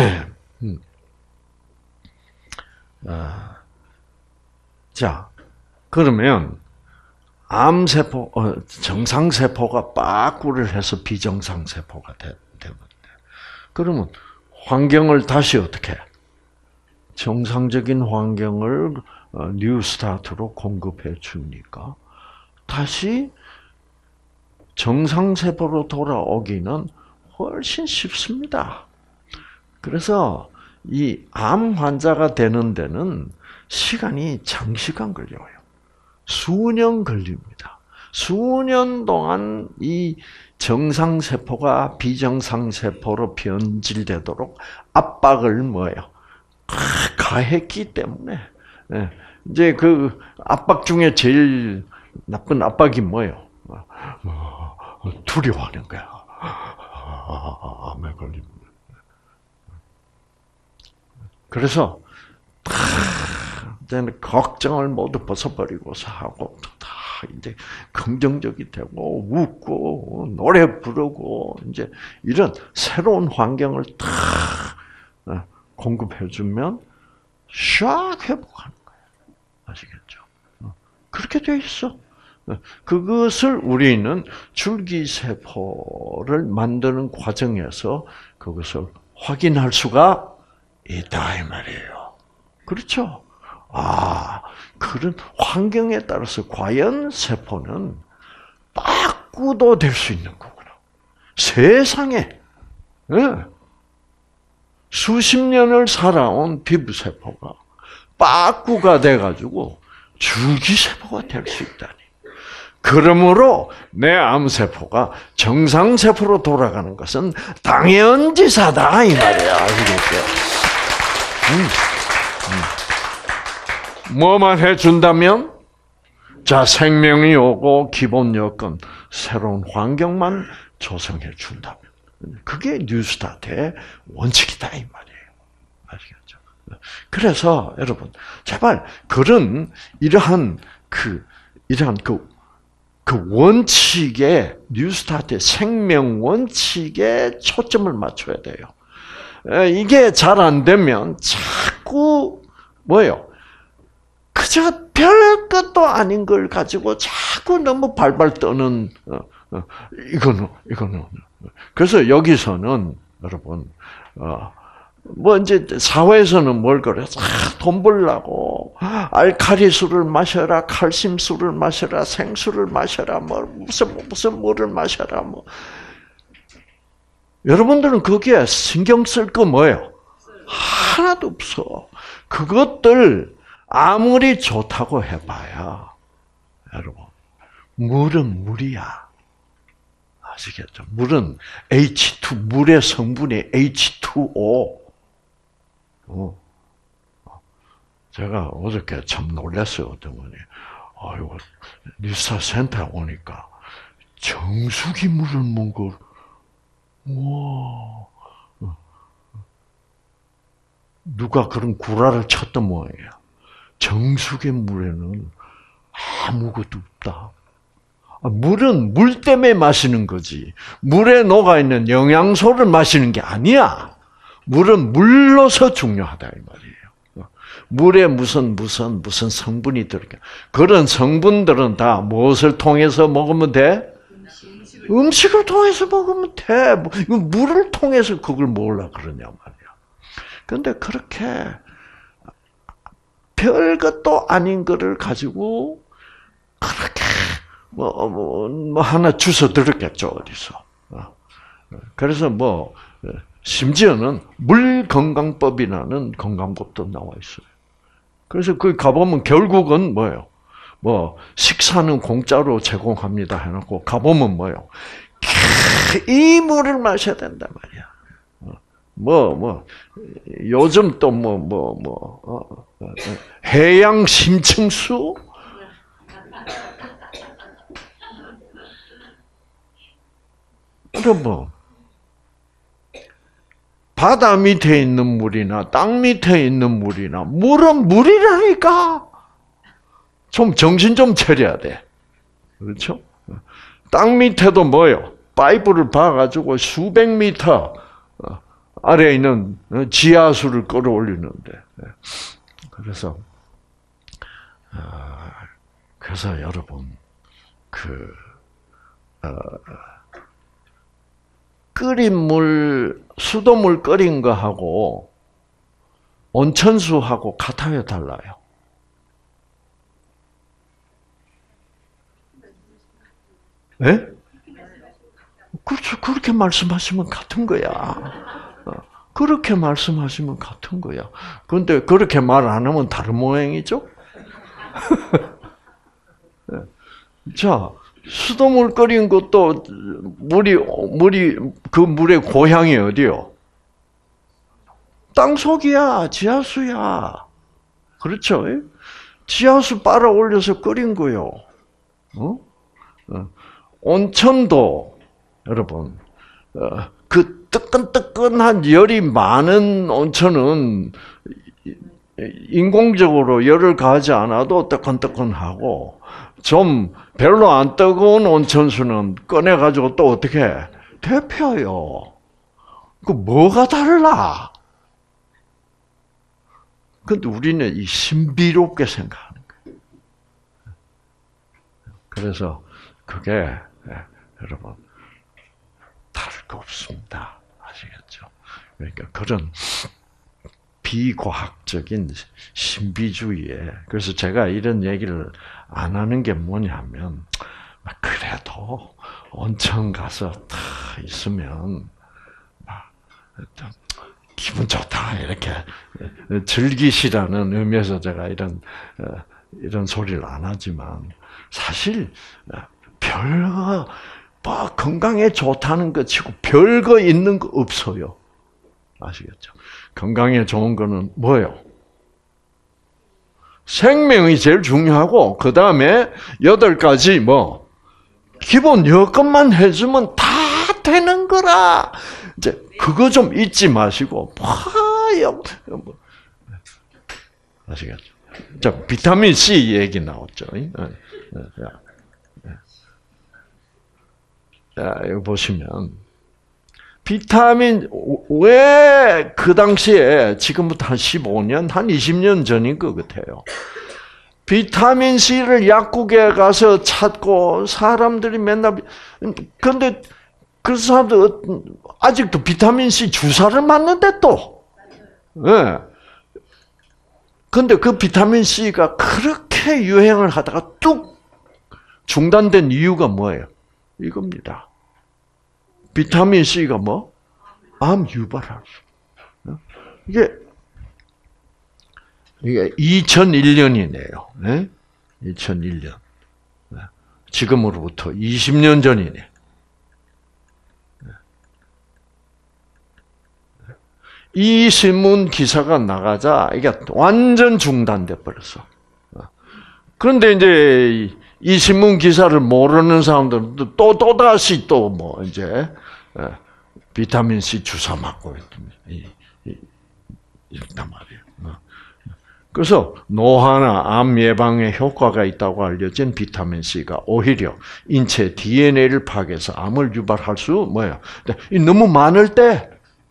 자 그러면 암세포, 정상세포가 빠꾸를 해서 비정상세포가 되면 그러면 환경을 다시 어떻게 정상적인 환경을 뉴스타트로 공급해 주니까 다시 정상세포로 돌아오기는 훨씬 쉽습니다. 그래서 이 암 환자가 되는 데는 시간이 장시간 걸려요. 수년 걸립니다. 수년 동안 이 정상세포가 비정상세포로 변질되도록 압박을 가했기 때문에 이제 그 압박 중에 제일 나쁜 압박이 뭐예요? 두려워하는 거야. 암에 걸리면. 그래서 이제는 걱정을 모두 벗어버리고서 하고 다 이제 긍정적이 되고 웃고 노래 부르고 이제 이런 새로운 환경을 다 공급해주면 샥 회복하는 거예요. 아시겠죠? 그렇게 돼 있어. 그것을 우리는 줄기세포를 만드는 과정에서 그것을 확인할 수가 있다 이 말이에요. 그렇죠? 그런 환경에 따라서 과연 세포는 빠꾸도 될 수 있는 거구나. 세상에 수십 년을 살아온 피부세포가 빠꾸가 돼가지고 줄기세포가 될 수 있다니. 그러므로 내 암세포가 정상세포로 돌아가는 것은 당연지사다 이 말이야. 아시겠죠? 뭐만 해준다면? 자, 생명이 오고 기본 여건, 새로운 환경만 조성해 준다면. 그게 뉴스타트의 원칙이다 이 말이에요. 아시겠죠? 그래서 여러분, 제발 이러한 그 원칙에, 뉴스타트의 생명 원칙에 초점을 맞춰야 돼요. 이게 잘 안 되면 자꾸 그저 별것도 아닌 걸 가지고 자꾸 너무 발발 떠는 이거는. 그래서 여기서는 여러분 뭐 이제 사회에서는 뭘 그래? 돈 벌려고 알칼리 술을 마셔라, 칼슘 술을 마셔라, 생수를 마셔라, 뭐 무슨 물을 마셔라, 뭐. 여러분들은 거기에 신경 쓸 거 뭐예요? 하나도 없어. 그것들 아무리 좋다고 해봐야 여러분 물은 물이야. 아시겠죠? 물은 H2, 물의 성분이 H2O. 제가 어저께 참 놀랐어요. 어떤 분이. 아이고, 리사센터에 오니까 정수기 물을 먹고, 우와. 누가 그런 구라를 쳤던 모양이에요. 정수기 물에는 아무것도 없다. 물은 물 때문에 마시는 거지. 물에 녹아있는 영양소를 마시는 게 아니야. 물은 물로서 중요하다 이 말이에요. 물에 무슨 성분이 들어가. 그런 성분들은 다 무엇을 통해서 먹으면 돼? 음식을 통해서 먹으면 돼. 물을 통해서 그걸 먹으려고 그러냐 말이야. 그런데 그렇게 별것도 아닌 거를 가지고 그렇게 뭐 하나 주워 들었겠죠 어디서. 그래서 뭐 심지어는 물 건강법이라는 건강법도 나와 있어요. 그래서 거기 가보면 결국은 뭐예요? 뭐 식사는 공짜로 제공합니다 해놓고 가보면 뭐예요? 이 물을 마셔야 된단 말이야. 요즘 또 해양 심층수? 그럼 바다 밑에 있는 물이나 땅 밑에 있는 물이나 물은 물이라니까. 좀 정신 좀 차려야 돼. 그렇죠? 땅 밑에도 뭐요? 파이프를 봐가지고 수백 미터 아래에 있는 지하수를 끌어올리는데. 그래서 여러분 끓인 물, 수돗물 끓인 거하고 온천수하고 같아요, 달라요? 네? 그렇죠. 그렇게 말씀하시면 같은 거야. 그렇게 말씀하시면 같은 거야. 그런데 그렇게 말 안 하면 다른 모양이죠? 자, 수돗물 끓인 것도 물이 그 물의 고향이 어디요? 땅속이야, 지하수야. 그렇죠? 지하수 빨아 올려서 끓인 거요. 온천도 여러분 그 뜨끈뜨끈한 열이 많은 온천은 인공적으로 열을 가하지 않아도 뜨끈뜨끈하고 좀 별로 안 뜨거운 온천수는 꺼내가지고 또 어떻게 해? 데펴요. 그 뭐가 달라? 근데 우리는 이 신비롭게 생각하는 거예요. 그래서 그게 여러분 다를 거 없습니다. 아시겠죠? 그러니까 그런 비과학적인 신비주의에 그래서 제가 이런 얘기를 안 하는 게 뭐냐면 그래도 온천 가서 다 있으면 기분 좋다 이렇게 즐기시라는 의미에서 제가 이런 소리를 안 하지만 사실 별거 건강에 좋다는 것 치고 별거 있는 거 없어요. 아시겠죠? 건강에 좋은 거는 뭐예요? 생명이 제일 중요하고 그 다음에 8가지 기본 여건만 해주면 다 되는 거라. 이제 그거 좀 잊지 마시고 아시겠죠? 자, 비타민 C 얘기 나왔죠. 자, 여기 보시면 비타민 왜 그 당시에 지금부터 한 15년, 한 20년 전인 것 같아요. 비타민 C를 약국에 가서 찾고 사람들이 맨날 근데 그 사람들 아직도 비타민 C 주사를 맞는데 또 예. 근데 그 비타민 C가 그렇게 유행을 하다가 뚝 중단된 이유가 뭐예요? 이겁니다. 비타민 C가 뭐? 암 유발할 수. 이게 2001년이네요. 네? 2001년. 지금으로부터 20년 전이네. 이 신문 기사가 나가자 이게 완전 중단돼 버렸어. 그런데 이제 이 신문 기사를 모르는 사람들은 또다시 또 뭐 이제 비타민 C 주사 맞고 이랬단 말이에요. 그래서 노화나 암 예방에 효과가 있다고 알려진 비타민 C가 오히려 인체 DNA를 파괴해서 암을 유발할 수 뭐예요? 너무 많을 때.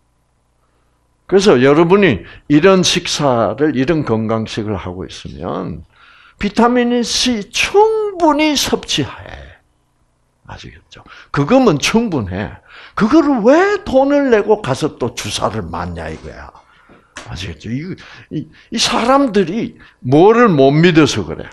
그래서 여러분이 이런 식사를 이런 건강식을 하고 있으면 비타민 C 충분히 섭취해. 아시겠죠? 그거면 충분해. 그거를 왜 돈을 내고 가서 또 주사를 맞냐 이거야. 아시겠죠? 이 사람들이 뭐를 못 믿어서 그래?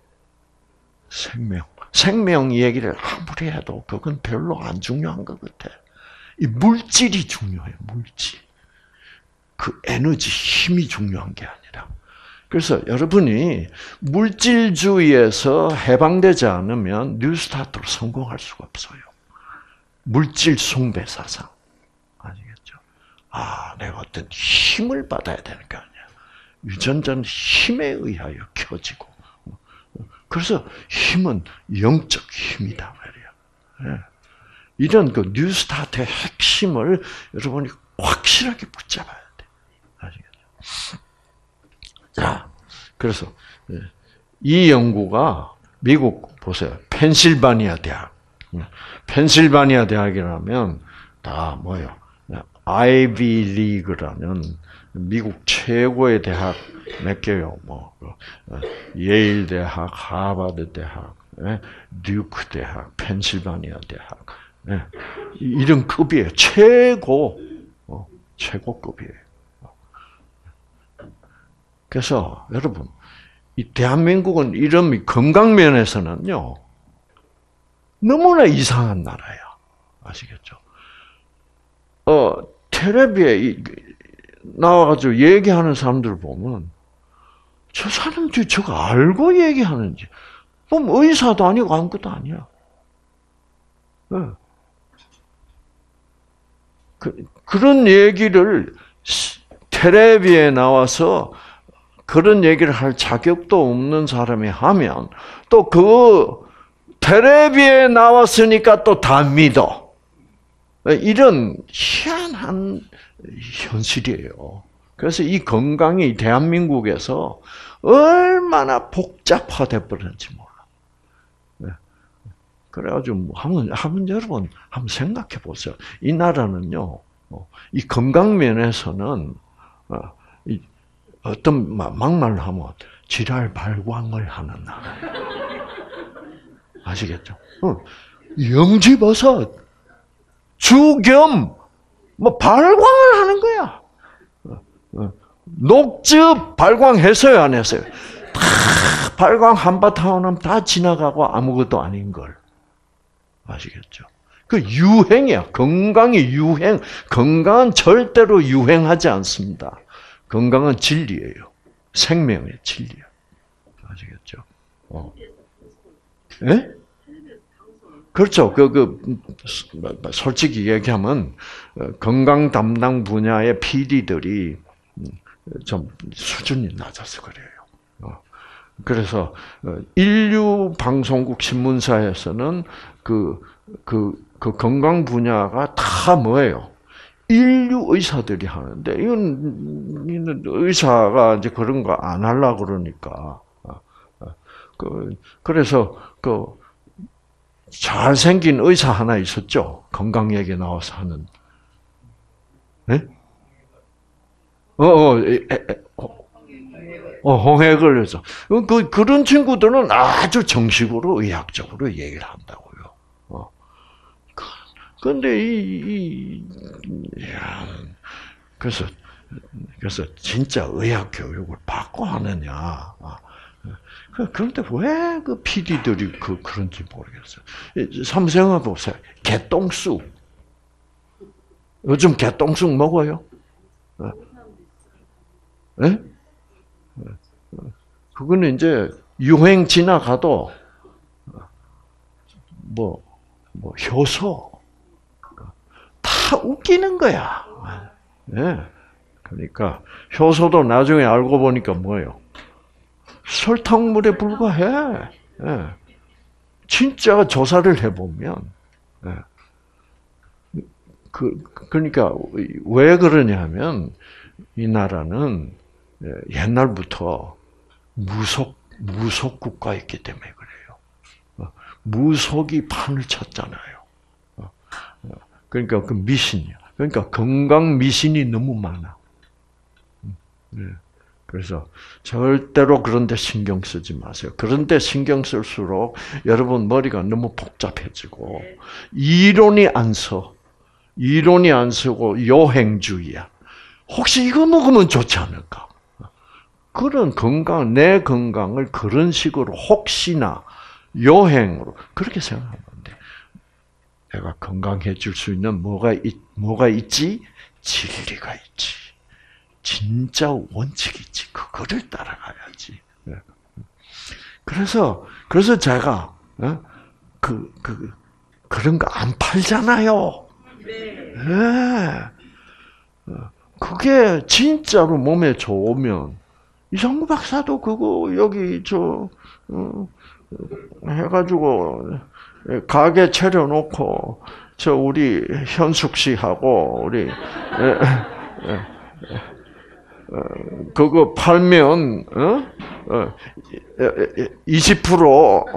생명 얘기를 아무리 해도 그건 별로 안 중요한 것 같아. 이 물질이 중요해, 물질. 그 에너지, 힘이 중요한 게 아니라. 그래서 여러분이 물질주의에서 해방되지 않으면 뉴스타트로 성공할 수가 없어요. 물질 숭배 사상. 아시겠죠? 내가 어떤 힘을 받아야 되는 거 아니야. 유전자는 힘에 의하여 켜지고. 그래서 힘은 영적 힘이다 말이야. 이런 그 뉴스타트의 핵심을 여러분이 확실하게 붙잡아야 돼. 아시겠죠? 자, 그래서 이 연구가 미국 보세요. 펜실바니아 대학. 펜실바니아 대학이라면 다 뭐예요? 아이비 리그라는 미국 최고의 대학 몇 개요? 뭐 예일 대학, 하버드 대학, 듀크 대학, 펜실바니아 대학. 이런 급이에요. 최고급이에요. 그래서 여러분, 이 대한민국은 이런 건강 면에서는요 너무나 이상한 나라야. 아시겠죠? 텔레비에 나와가지고 얘기하는 사람들 보면 저 사람들이 저거 알고 얘기하는지, 보면 의사도 아니고 아무것도 아니야. 그런 얘기를 텔레비에 나와서 그런 얘기를 할 자격도 없는 사람이 하면 또 그 텔레비에 나왔으니까 또 다 믿어. 이런 희한한 현실이에요. 그래서 이 건강이 대한민국에서 얼마나 복잡화돼 버렸는지 몰라. 그래가지고 한번 여러분 한번 생각해 보세요. 이 나라는요, 이 건강 면에서는 어떤 막말로 하면 지랄 발광을 하는 나라예요. 아시겠죠? 영지버섯 주겸 뭐 발광을 하는 거야. 녹즙 발광했어요, 안 했어요? 다 발광 한바탕 하면 다 지나가고 아무것도 아닌 걸. 아시겠죠? 그 유행이야. 건강이 유행. 건강은 절대로 유행하지 않습니다. 건강은 진리예요. 생명의 진리야. 아시겠죠? 예? 그렇죠. 솔직히 얘기하면, 건강 담당 분야의 PD들이 좀 수준이 낮아서 그래요. 그래서, 인류 방송국 신문사에서는 그 건강 분야가 다 뭐예요? 인류 의사들이 하는데, 이건 의사가 이제 그런 거 안 하려고 그러니까. 그래서 잘생긴 의사 하나 있었죠? 건강 얘기 나와서 하는. 네? 홍해걸 해서. 그런 친구들은 아주 정식으로 의학적으로 얘기를 한다고요. 그런데 그래서 그래서 진짜 의학 교육을 받고 하느냐. 그런데 왜 그 PD들이 그런지 모르겠어요. 삼생아 보세요. 개똥쑥. 요즘 개똥쑥 먹어요? 네? 그거는 이제 유행 지나가도 효소 다 웃기는 거야. 네. 그러니까 효소도 나중에 알고 보니까 뭐예요? 설탕물에 불과해. 네. 진짜 조사를 해보면 그러니까 왜 그러냐면 이 나라는 옛날부터 무속 국가였기 때문에 그래요. 무속이 판을 쳤잖아요. 그러니까 그 미신이야. 그러니까 건강 미신이 너무 많아. 그래서 절대로 그런 데 신경 쓰지 마세요. 그런 데 신경 쓸수록 여러분 머리가 너무 복잡해지고 이론이 안 쓰고 요행주의야. 혹시 이거 먹으면 좋지 않을까? 그런 내 건강을 그런 식으로 혹시나 요행으로 그렇게 생각하면 안 돼. 내가 건강해질 수 있는 뭐가 있지? 진리가 있지. 진짜 원칙이 있지. 그거를 따라가야지. 그래서 제가 그런 거 안 팔잖아요. 네. 그게 진짜로 몸에 좋으면 이성구 박사도 그거 여기 해가지고 가게 차려놓고 우리 현숙 씨하고 우리 그거 팔면 20%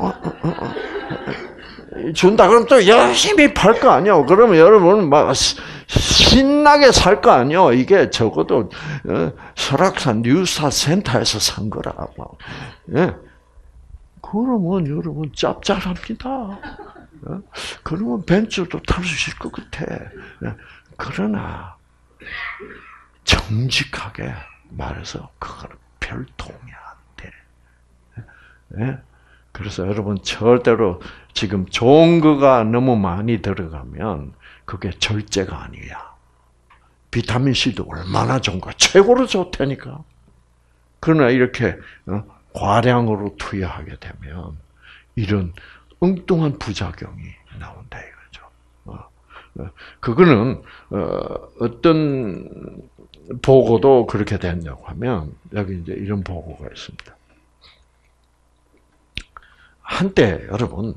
준다 그러면 또 열심히 팔 거 아니야. 그러면 여러분 막 신나게 살 거 아니야. 이게 적어도 설악산 뉴사 센터에서 산 거라고. 예. 그러면 여러분 짭짤합니다. 그러면 벤츠도 탈 수 있을 것 같아. 그러나 정직하게 말해서 그거는 별 도움이 안 돼. 예? 그래서 여러분 절대로 지금 좋은 거가 너무 많이 들어가면 그게 절제가 아니야. 비타민C도 얼마나 좋은가. 최고로 좋다니까. 그러나 이렇게 과량으로 투여하게 되면 이런 엉뚱한 부작용이 나온다 이거죠. 그거는 어떤 보고도 그렇게 됐냐고 하면 여기 이제 이런 보고가 있습니다. 한때 여러분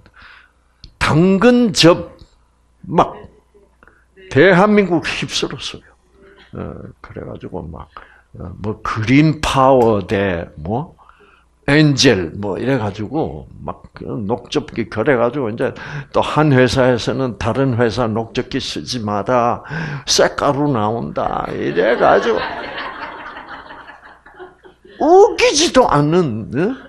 당근즙 막 대한민국 휩쓸었어요. 그래가지고 막 그린 파워 대 엔젤 이래가지고 막 녹즙기 그래가지고 이제 또 한 회사에서는 다른 회사 녹즙기 쓰지 마라 쇳가루 나온다 이래가지고 웃기지도 않는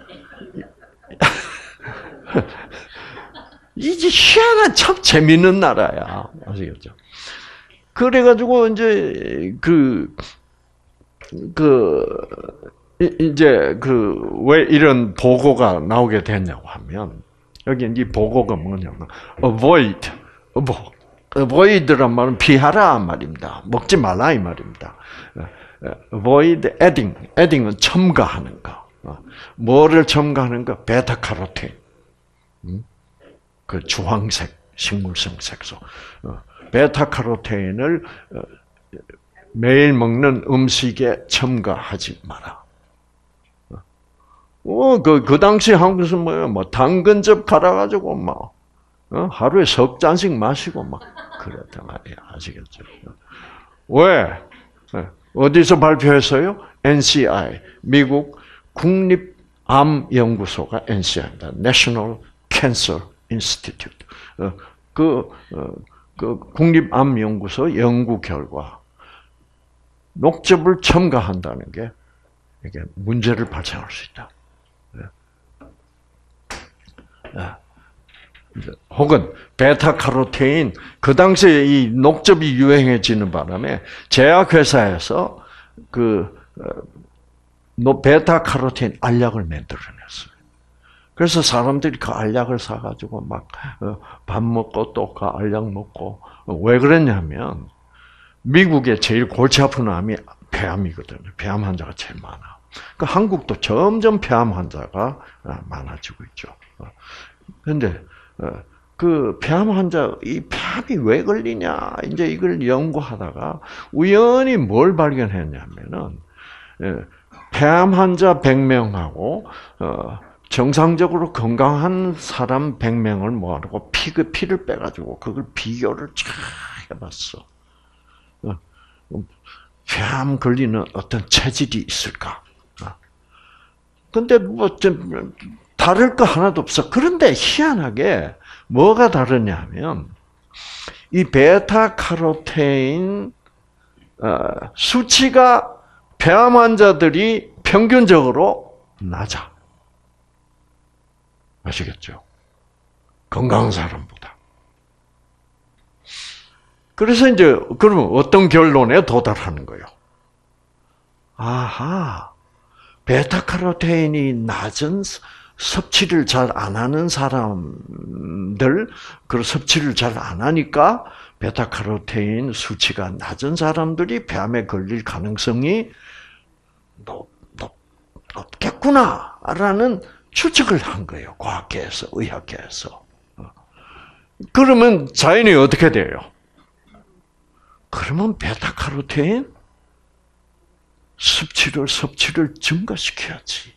이제 희한한 참 재밌는 나라야. 아시겠죠? 그래가지고 이제 왜 이런 보고가 나오게 됐냐고 하면 여기 이 보고가 뭐냐면 avoid란 말은 피하라 말입니다. 먹지 말라 이 말입니다. avoid adding은 첨가하는 거. 뭐를 첨가하는가? 베타카로틴. 그 주황색 식물성 색소. 베타카로틴을 매일 먹는 음식에 첨가하지 마라. 그 당시 한국에서 뭐예요? 당근즙 갈아가지고 하루에 석 잔씩 마시고 그랬단 말이야. 아시겠죠? 왜? 어디서 발표했어요? NCI. 미국 국립암연구소가 NCI입니다. National Cancer Institute. 그 국립암연구소 연구 결과 녹즙을 첨가한다는 게 이게 문제를 발생할 수 있다. 혹은 베타카로테인 그 당시에 이 녹즙이 유행해지는 바람에 제약회사에서 베타카로틴 알약을 만들어냈어요. 그래서 사람들이 그 알약을 사가지고 막 밥 먹고 또 그 알약 먹고 왜 그랬냐면 미국에 제일 골치 아픈 암이 폐암이거든요. 폐암 환자가 제일 많아. 그 한국도 점점 폐암 환자가 많아지고 있죠. 그런데 그 폐암 환자 이 폐암이 왜 걸리냐 이제 이걸 연구하다가 우연히 뭘 발견했냐면은 폐암 환자 100명하고 정상적으로 건강한 사람 100명을 모아놓고 피를 빼가지고 그걸 비교를 쫙 해봤어. 폐암 걸리는 어떤 체질이 있을까? 근데 뭐 좀 다를 거 하나도 없어. 그런데 희한하게 뭐가 다르냐면 이 베타카로테인 수치가 폐암 환자들이 평균적으로 낮아. 아시겠죠? 건강한 사람보다. 그래서 이제 그러면 어떤 결론에 도달하는 거예요? 아하, 베타카로테인이 낮은 섭취를 잘 안 하는 사람들, 그 섭취를 잘 안 하니까 베타카로테인 수치가 낮은 사람들이 폐암에 걸릴 가능성이 높겠구나라는 추측을 한 거예요. 과학계에서, 의학계에서. 그러면 자연이 어떻게 돼요? 그러면 베타카로테인 섭취를 증가시켜야지.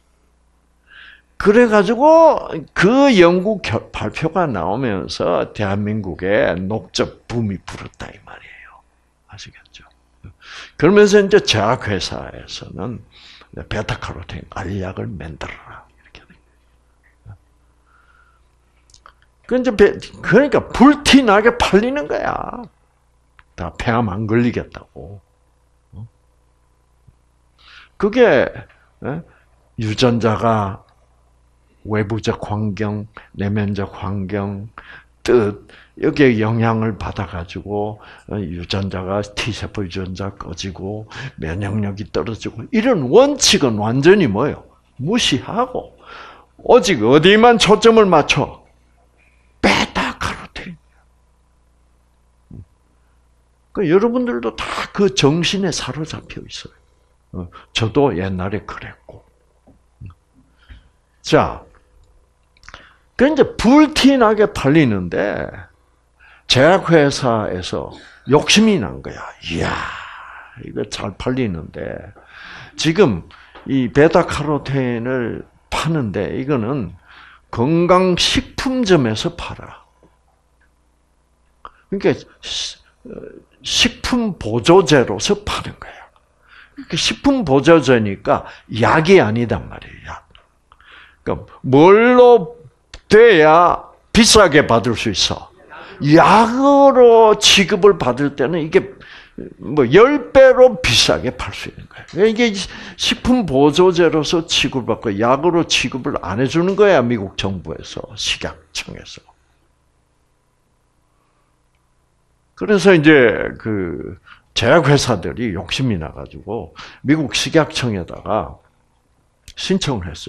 그래가지고 그 연구 발표가 나오면서 대한민국에 녹즙 붐이 불었다 이 말이에요. 아시겠죠? 그러면서 이제 제약회사에서는 베타카로틴 알약을 만들어라 이렇게 된 거예요. 그러니까 불티나게 팔리는 거야. 다 폐암 안 걸리겠다고. 그게 유전자가 외부적 환경, 내면적 환경, 뜻 여기에 영향을 받아가지고 유전자가 T세포 유전자 꺼지고 면역력이 떨어지고 이런 원칙은 완전히 뭐예요? 무시하고 오직 어디만 초점을 맞춰? 베타카로틴. 그 여러분들도 다 그 정신에 사로잡혀 있어요. 저도 옛날에 그랬고. 자, 그 이제 불티나게 팔리는데 제약회사에서 욕심이 난 거야. 이야, 이거 잘 팔리는데 지금 이 베타카로틴을 파는데 이거는 건강식품점에서 팔아. 그러니까 식품 보조제로서 파는 거야. 식품 보조제니까 약이 아니단 말이에요. 약. 그러니까 뭘로 돼야 비싸게 받을 수 있어? 약으로 취급을 받을 때는 이게 뭐 10배로 비싸게 팔 수 있는 거예요. 이게 식품 보조제로서 취급받고 약으로 취급을 안 해주는 거야, 미국 정부에서, 식약청에서. 그래서 이제 그 제약회사들이 욕심이 나가지고 미국 식약청에다가 신청을 했어요.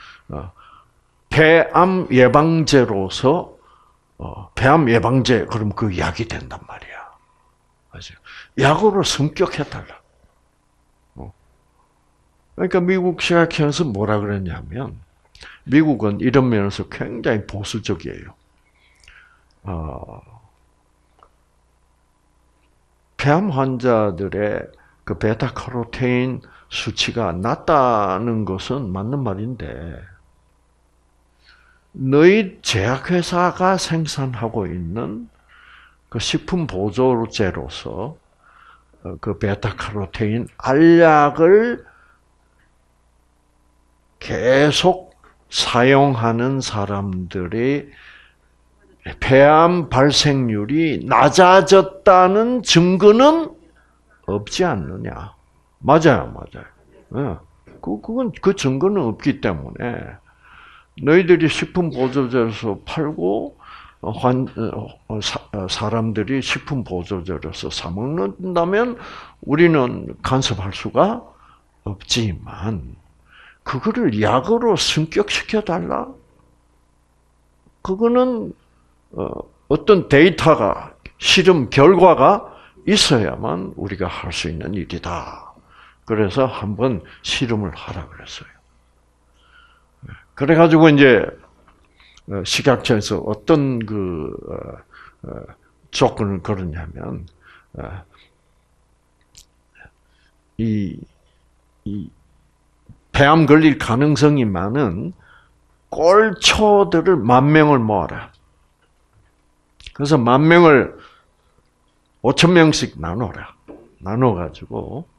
폐암 예방제로서 폐암 예방제 그럼 그 약이 된단 말이야. 맞아요. 약으로 성격해달라. 그러니까 미국 식약청에서 뭐라 그랬냐면 미국은 이런 면에서 굉장히 보수적이에요. 폐암 환자들의 그 베타카로테인 수치가 낮다는 것은 맞는 말인데 너희 제약회사가 생산하고 있는 그 식품 보조제로서 그 베타카로테인 알약을 계속 사용하는 사람들이 폐암 발생률이 낮아졌다는 증거는 없지 않느냐. 맞아요. 그건 그 증거는 없기 때문에 너희들이 식품 보조제로서 팔고 사람들이 식품 보조제로서 사 먹는다면 우리는 간섭할 수가 없지만 그거를 약으로 승격시켜 달라? 그거는 어떤 데이터가 실험 결과가 있어야만 우리가 할 수 있는 일이다. 그래서 한번 실험을 하라 그랬어요. 그래가지고 이제 식약처에서 어떤 조건을 걸었냐면 이 폐암 걸릴 가능성이 많은 꼴초들을 10,000명을 모아라. 그래서 10,000명을 5,000명씩 나눠가지고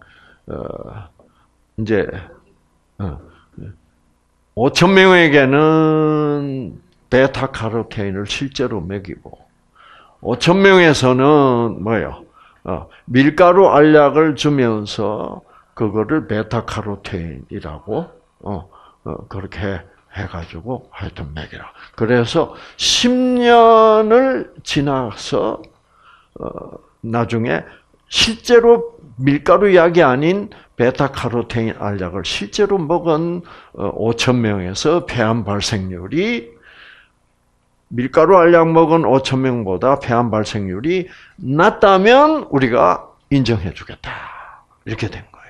이제 5,000명에게는 베타카로테인을 실제로 먹이고 5,000명에서는 뭐예요? 밀가루 알약을 주면서 그거를 베타카로테인이라고 그렇게 해가지고 하여튼 먹이라. 그래서 10년을 지나서 나중에 실제로 밀가루 약이 아닌 베타카로테인 알약을 실제로 먹은 5,000명에서 폐암 발생률이 밀가루 알약 먹은 5,000명보다 폐암 발생률이 낮다면 우리가 인정해 주겠다. 이렇게 된 거예요.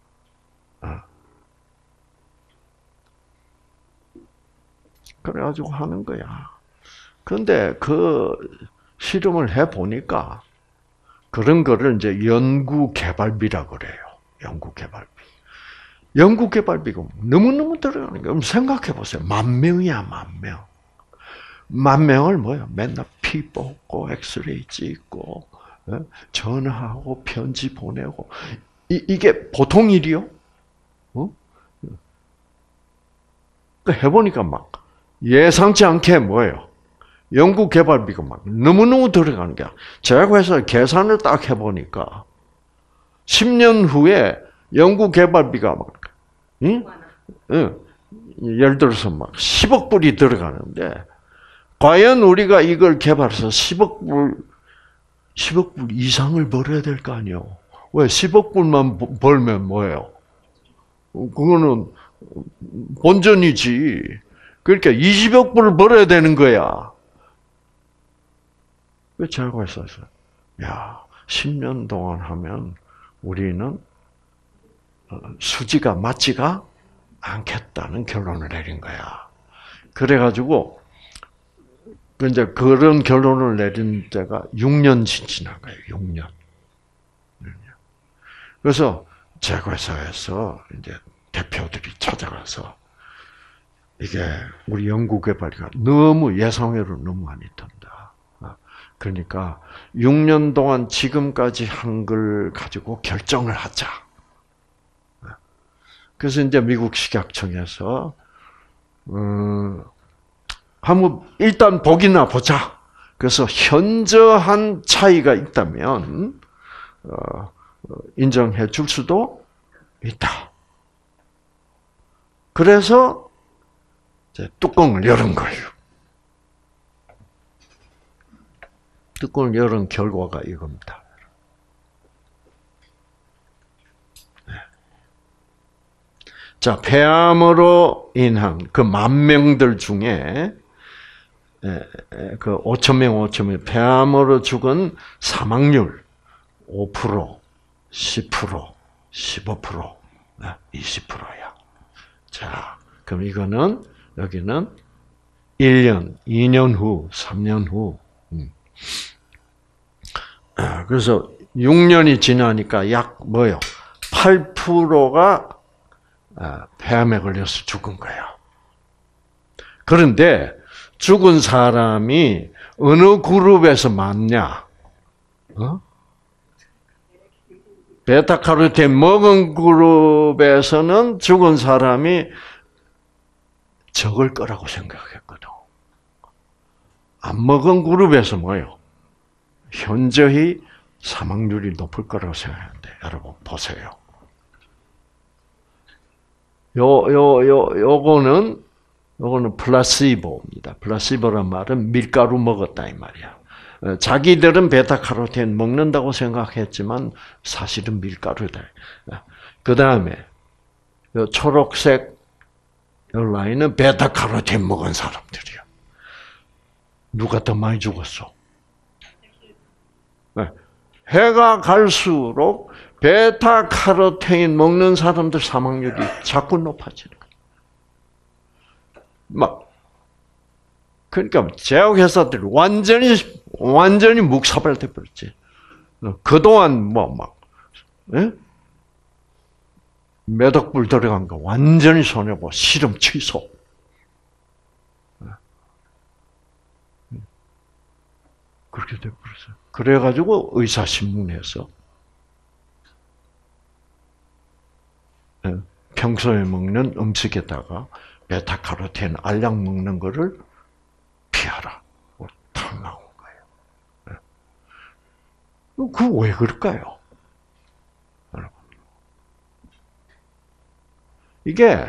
그래가지고 하는 거야. 그런데 그 실험을 해보니까 그런 거를 이제 연구개발비라고 그래요. 연구개발비. 연구개발비가 너무너무 들어가는 거예요. 생각해보세요. 10,000명이야, 10,000명. 10,000명을 뭐야? 맨날 피 뽑고, 엑스레이 찍고, 전화하고, 편지 보내고. 이게 보통 일이요? 해보니까 막 예상치 않게 뭐예요? 연구개발비가 막 너무너무 들어가는 거야. 제가 회사 계산을 딱 해보니까 10년 후에 연구개발비가 막 예를 들어서 막 10억 불이 들어가는데 과연 우리가 이걸 개발해서 10억 불 이상을 벌어야 될 거 아니에요. 왜 10억 불만 벌면 뭐예요? 그거는 본전이지. 그러니까 20억 불을 벌어야 되는 거야. 왜 제가 했어요? 야, 10년 동안 하면 우리는 수지가 맞지가 않겠다는 결론을 내린 거야. 그래가지고 이제 그런 결론을 내린 때가 6년 지난 거예요. 6년. 그래서 제과사에서 이제 대표들이 찾아가서 이게 우리 연구개발이가 너무 예상외로 너무 많이 든다. 그러니까 6년 동안 지금까지 한 걸 가지고 결정을 하자. 그래서 이제 미국 식약청에서 한번 일단 보기나 보자. 그래서 현저한 차이가 있다면 인정해 줄 수도 있다. 그래서 이제 뚜껑을 열은 거예요. 뚜껑을 열은 결과가 이겁니다. 자, 폐암으로 인한 그 10,000명들 중에 그 5,000명 폐암으로 죽은 사망률 5%, 10%, 15%, 20%야. 자, 그럼 이거는 여기는 1년, 2년 후, 3년 후. 그래서 6년이 지나니까 약 뭐요? 8%가 폐암에 걸려서 죽은 거야. 그런데 죽은 사람이 어느 그룹에서 많냐? 베타카로틴 먹은 그룹에서는 죽은 사람이 적을 거라고 생각했거든. 안 먹은 그룹에서 뭐예요? 현저히 사망률이 높을 거라고 생각하는데, 여러분 보세요. 요거는 이거는 플라시보입니다. 플라시보란 말은 밀가루 먹었다 이 말이야. 자기들은 베타카로틴 먹는다고 생각했지만 사실은 밀가루다. 그 다음에 초록색 라인은 베타카로틴 먹은 사람들이야. 누가 더 많이 죽었어? 해가 갈수록 베타카로틴 먹는 사람들 사망률이 자꾸 높아지는 거야. 그러니까 제약회사들이 완전히 묵사발돼 버렸지. 그동안 몇 억불 들어간 거 완전히 손해보고 실험 취소. 그렇게 돼버렸어요. 그래가지고 의사신문에서 평소에 먹는 음식에다가 베타카로틴 알약 먹는 거를 피하라. 탁 나온 거예요. 그거 왜 그럴까요? 이게,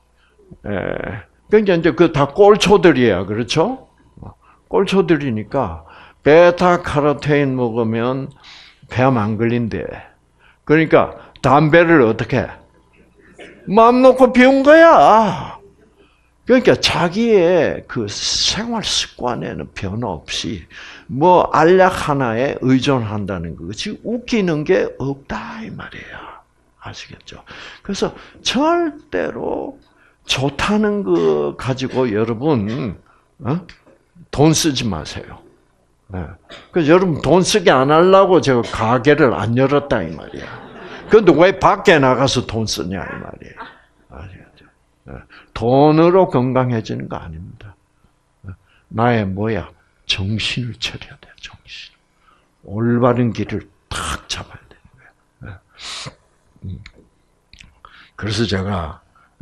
그러니까 이제 그 다 꼴초들이에요. 그렇죠? 꼴초들이니까 베타카로틴 먹으면 폐암 안 걸린대. 그러니까 담배를 어떻게 마음 놓고 피운 거야. 그러니까 자기의 그 생활 습관에는 변화 없이 알약 하나에 의존한다는 것이 웃기는 게 없다 이 말이에요. 아시겠죠? 그래서 절대로 좋다는 거 가지고 여러분 돈 쓰지 마세요. 그래서 여러분 돈 쓰게 안 하려고 제가 가게를 안 열었다 이 말이야. 그런데 왜 밖에 나가서 돈 쓰냐 이 말이에요. 아시겠죠? 돈으로 건강해지는 거 아닙니다. 나의 정신을 차려야 돼요. 정신. 올바른 길을 탁 잡아야 되는 거예요. 그래서 제가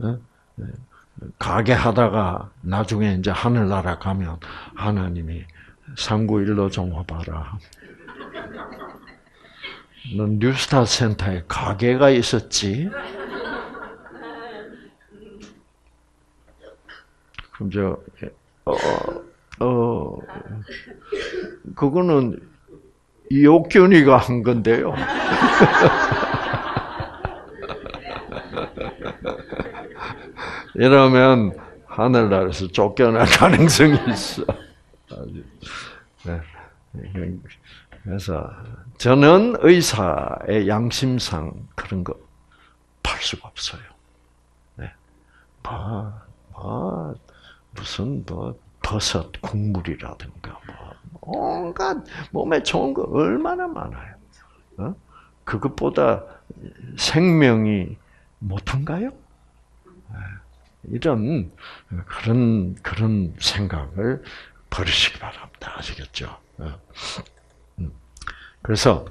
가게 하다가 나중에 이제 하늘나라 가면 하나님이 상구일로 좀 와봐라. 넌 뉴스타 센터에 가게가 있었지? 그럼 그거는 이옥균이가 한 건데요. 이러면 하늘나라에서 쫓겨날 가능성이 있어. 그래서 저는 의사의 양심상 그런 거 팔 수가 없어요. 무슨 버섯 국물이라든가 온갖 몸에 좋은 거 얼마나 많아요. 그것보다 생명이 못한가요? 이런 그런 생각을 버리시기 바랍니다. 아시겠죠? 그래서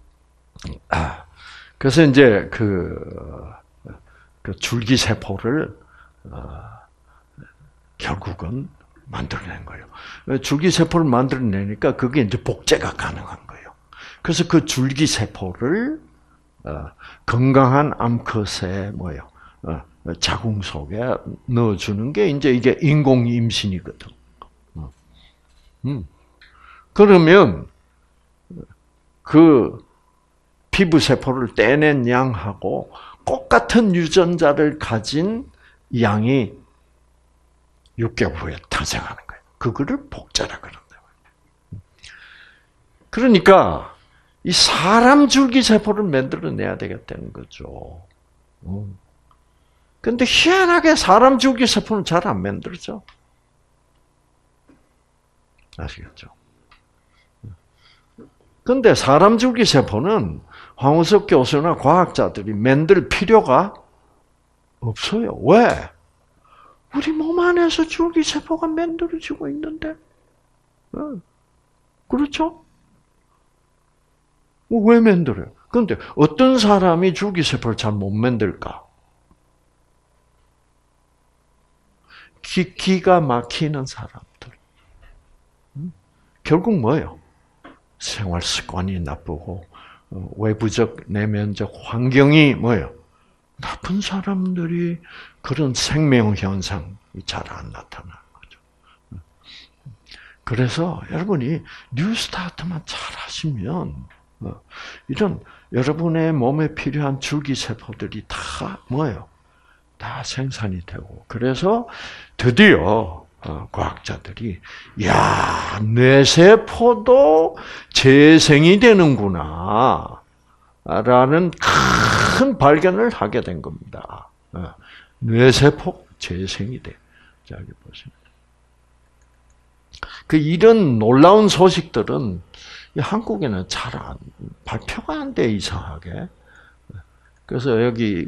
이제 그 줄기 세포를 결국은 만들어낸 거예요. 줄기 세포를 만들어내니까 그게 이제 복제가 가능한 거예요. 그래서 그 줄기 세포를 건강한 암컷의 자궁 속에 넣어주는 게 이제 이게 인공 임신이거든. 그러면 그 피부 세포를 떼낸 양하고 똑같은 유전자를 가진 양이 6개월 후에 탄생하는 거예요. 그거를 복제라 그런다. 그러니까 이 사람 줄기 세포를 만들어내야 되겠다는 거죠. 근데 희한하게 사람 줄기 세포는 잘 안 만들어져. 아시겠죠? 근데 사람 줄기 세포는 황우석 교수나 과학자들이 만들 필요가 없어요. 왜? 우리 몸 안에서 줄기 세포가 만들어지고 있는데. 그렇죠? 왜 만들어요? 그런데 어떤 사람이 줄기 세포를 잘 못 만들까? 기가 막히는 사람들. 결국 뭐예요? 생활 습관이 나쁘고 외부적 내면적 환경이 뭐예요? 나쁜 사람들이 그런 생명 현상이 잘 안 나타나는 거죠. 그래서 여러분이 뉴스타트만 잘 하시면 이런 여러분의 몸에 필요한 줄기세포들이 다 뭐예요? 다 생산이 되고, 그래서 드디어 과학자들이 야, 뇌세포도 재생이 되는구나 라는 큰 발견을 하게 된 겁니다. 뇌세포 재생이 돼. 자, 여기 보시면. 이런 놀라운 소식들은 한국에는 잘 발표가 안 돼, 이상하게. 그래서 여기,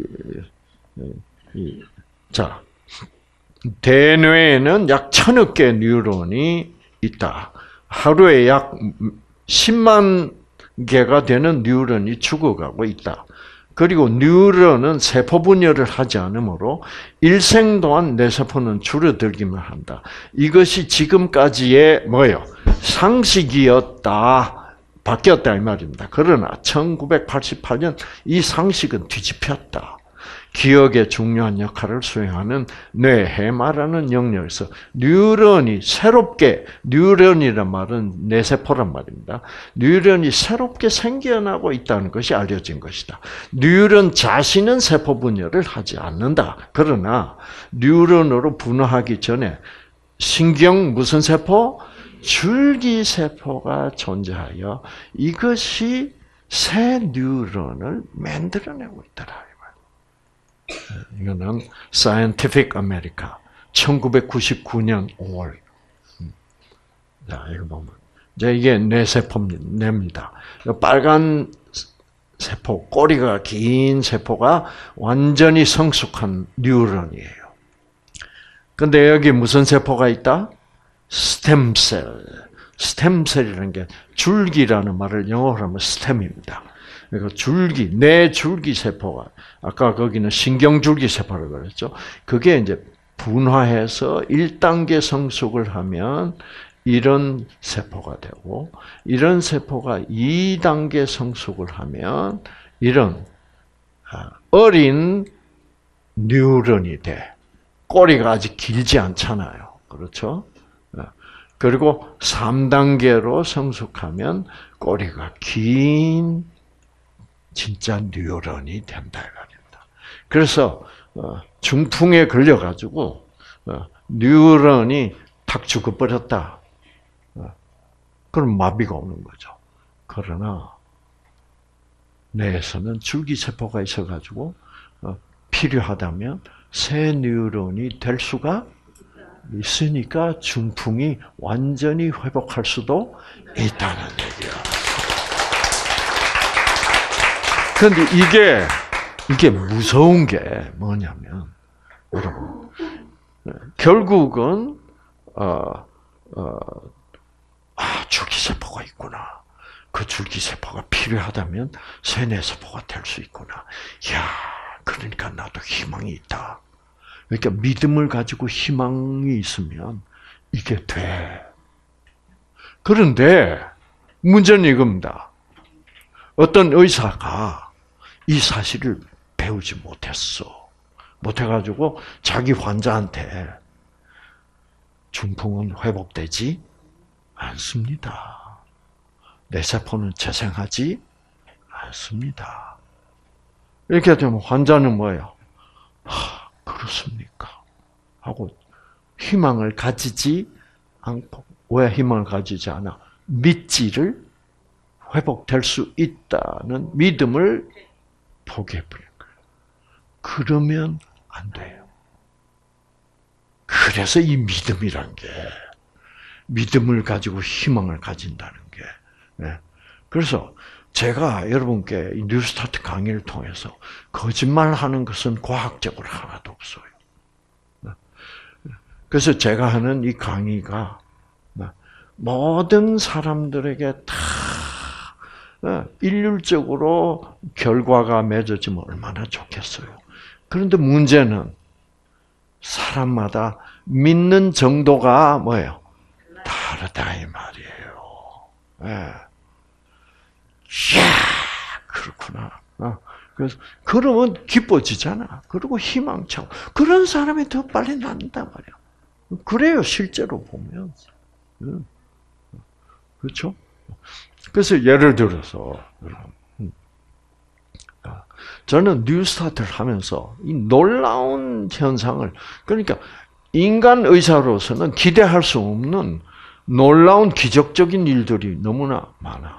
자, 대뇌에는 약 1000억 개 뉴런이 있다. 하루에 약 10만 개가 되는 뉴런이 죽어가고 있다. 그리고 뉴런은 세포 분열을 하지 않으므로 일생 동안 뇌세포는 줄어들기만 한다. 이것이 지금까지의 뭐예요? 상식이었다. 바뀌었다 이 말입니다. 그러나 1988년 이 상식은 뒤집혔다. 기억에 중요한 역할을 수행하는 뇌해마라는 영역에서 뉴런이 새롭게, 뉴런이란 말은 뇌세포란 말입니다. 뉴런이 새롭게 생겨나고 있다는 것이 알려진 것이다. 뉴런 자신은 세포 분열을 하지 않는다. 그러나 뉴런으로 분화하기 전에 신경 무슨 세포? 줄기세포가 존재하여 이것이 새 뉴런을 만들어내고 있더라. 이거는 Scientific America 1999년 5월. 자, 이거 보면 이제 이게 뇌세포입니다. 빨간 세포, 꼬리가 긴 세포가 완전히 성숙한 뉴런이에요. 근데 여기 무슨 세포가 있다? 스템셀. 스템셀이라는 게 줄기라는 말을 영어로 하면 스템입니다. 그러니까 줄기, 뇌 줄기 세포가, 아까 거기는 신경줄기 세포라고 그랬죠. 그게 이제 분화해서 1단계 성숙을 하면 이런 세포가 되고, 이런 세포가 2단계 성숙을 하면 이런 어린 뉴런이 돼. 꼬리가 아직 길지 않잖아요. 그렇죠? 그리고 3단계로 성숙하면 꼬리가 긴 진짜 뉴런이 된다 이 말입니다. 그래서 중풍에 걸려가지고 뉴런이 탁 죽어버렸다. 그럼 마비가 오는 거죠. 그러나 뇌에서는 줄기세포가 있어가지고 필요하다면 새 뉴런이 될 수가 있으니까 중풍이 완전히 회복할 수도 있다는 얘기야. 그런데 이게 무서운 게 뭐냐면, 여러분, 결국은 줄기세포가 있구나. 그 줄기세포가 필요하다면 세뇌세포가 될 수 있구나. 야, 그러니까 나도 희망이 있다. 그러니까 믿음을 가지고 희망이 있으면 이게 돼. 그런데 문제는 이겁니다. 어떤 의사가 이 사실을 배우지 못했어. 못해가지고 자기 환자한테 중풍은 회복되지 않습니다. 뇌세포는 재생하지 않습니다. 이렇게 되면 환자는 뭐예요? 그렇습니까? 하고 희망을 가지지 않고, 왜 희망을 가지지 않아? 믿지를 회복될 수 있다는 믿음을 포기해버린 거예요. 그러면 안 돼요. 그래서 이 믿음이란 게, 믿음을 가지고 희망을 가진다는 게. 그래서 제가 여러분께 이 뉴스타트 강의를 통해서 거짓말하는 것은 과학적으로 하나도 없어요. 그래서 제가 하는 이 강의가 모든 사람들에게 다 일률적으로 결과가 맺어지면 얼마나 좋겠어요. 그런데 문제는 사람마다 믿는 정도가 뭐예요? 다르다 이 말이에요. 이야, 그렇구나. 그래서 그러면 기뻐지잖아. 그리고 희망차고 그런 사람이 더 빨리 낫는단 말이야. 그래요, 실제로 보면. 그렇죠? 그래서 예를 들어서 저는 뉴스타트를 하면서 이 놀라운 현상을, 그러니까 인간 의사로서는 기대할 수 없는 놀라운 기적적인 일들이 너무나 많아.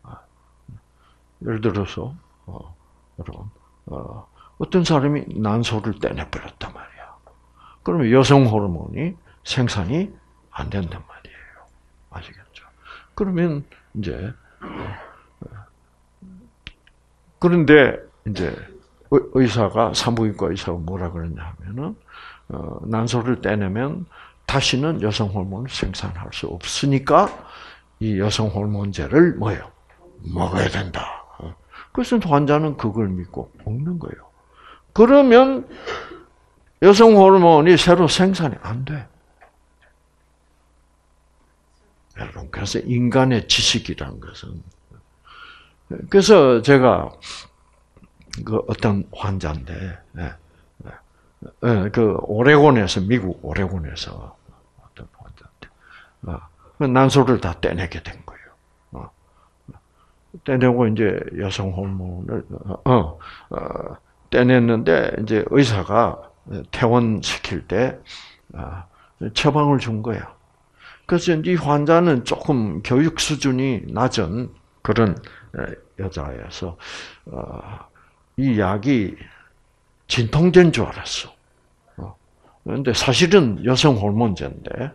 예를 들어서 여러분 어떤 사람이 난소를 떼내버렸단 말이야. 그러면 여성 호르몬이 생산이 안 된단 말이에요. 아시겠죠? 그러면 이제 그런데 이제 의사가, 산부인과 의사가 뭐라 그러냐 하면은 난소를 떼내면 다시는 여성 호르몬을 생산할 수 없으니까 이 여성 호르몬제를 뭐예요? 먹어야 된다. 그래서 환자는 그걸 믿고 먹는 거예요. 그러면 여성 호르몬이 새로 생산이 안 돼. 여러분, 그래서 인간의 지식이라는 것은, 그래서 제가 그 어떤 환자인데, 그 오레곤에서, 미국 오레곤에서 어떤 환자인데, 난소를 다 떼내게 된 거예요. 떼내고 이제 여성 호르몬을 떼냈는데 이제 의사가 퇴원시킬 때 처방을 준 거야. 그래서 이 환자는 조금 교육 수준이 낮은 그런 여자여서 이 약이 진통제인 줄 알았어. 그런데 사실은 여성 호르몬제인데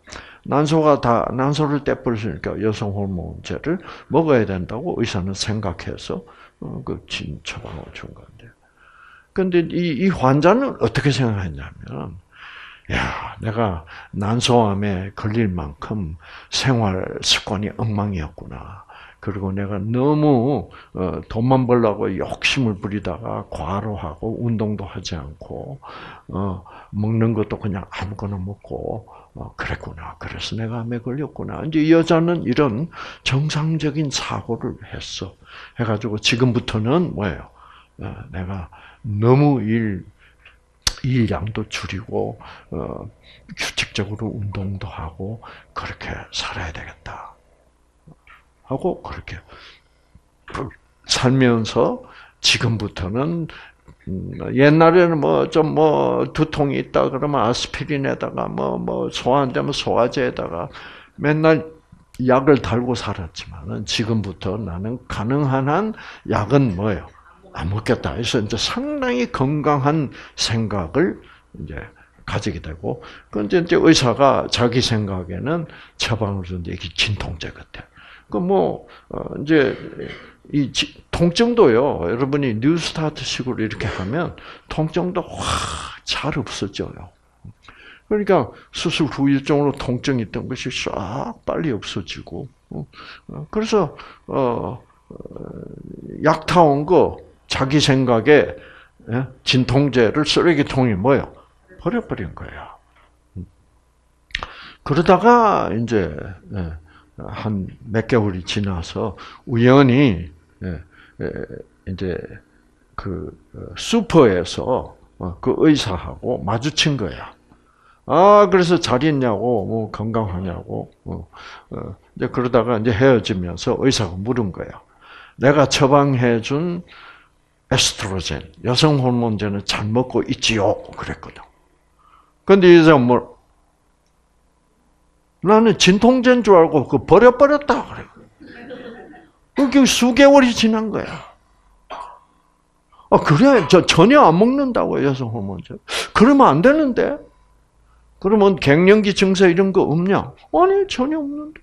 난소를 떼버렸으니까 여성 호르몬제를 먹어야 된다고 의사는 생각해서 그 처방을 준 건데. 그런데 이 환자는 어떻게 생각했냐면, 야, 내가 난소암에 걸릴 만큼 생활 습관이 엉망이었구나. 그리고 내가 너무 돈만 벌려고 욕심을 부리다가 과로하고 운동도 하지 않고 먹는 것도 그냥 아무거나 먹고 그랬구나. 그래서 내가 암에 걸렸구나. 이제 이 여자는 이런 정상적인 사고를 했어. 해가지고 지금부터는 뭐예요? 내가 너무 일량도 줄이고 규칙적으로 운동도 하고 그렇게 살아야 되겠다 하고 그렇게 살면서 지금부터는 옛날에는 두통이 있다 그러면 아스피린에다가 소화 안 되면 소화제에다가 맨날 약을 달고 살았지만은 지금부터 나는 가능한 한 약은 뭐예요? 안 먹겠다. 그래서 이제 상당히 건강한 생각을 이제 가지게 되고, 그런데 이제 의사가 자기 생각에는 처방을 줬는데 이게 진통제 같아. 이제 이 통증도요. 여러분이 뉴스타트식으로 이렇게 하면 통증도 확 잘 없어져요. 그러니까 수술 후 일정으로 통증이 있던 것이 싹 빨리 없어지고, 그래서 약 타온 거 자기 생각에 진통제를 쓰레기통에 뭐요? 버려버린 거야. 그러다가 이제 한 몇 개월이 지나서 우연히 이제 그 슈퍼에서 그 의사하고 마주친 거야. 그래서 잘 있냐고, 건강하냐고. 이제 그러다가 이제 헤어지면서 의사가 물은 거야. 내가 처방해준 에스트로겐, 여성 호르몬제는 잘 먹고 있지요. 그랬거든. 근데 이 여자가 나는 진통제인 줄 알고 그 버렸다. 그래. 그게 수개월이 지난 거야. 그래. 전혀 안 먹는다고, 여성 호르몬제. 그러면 안 되는데? 그러면 갱년기 증세 이런 거 없냐? 아니, 전혀 없는데.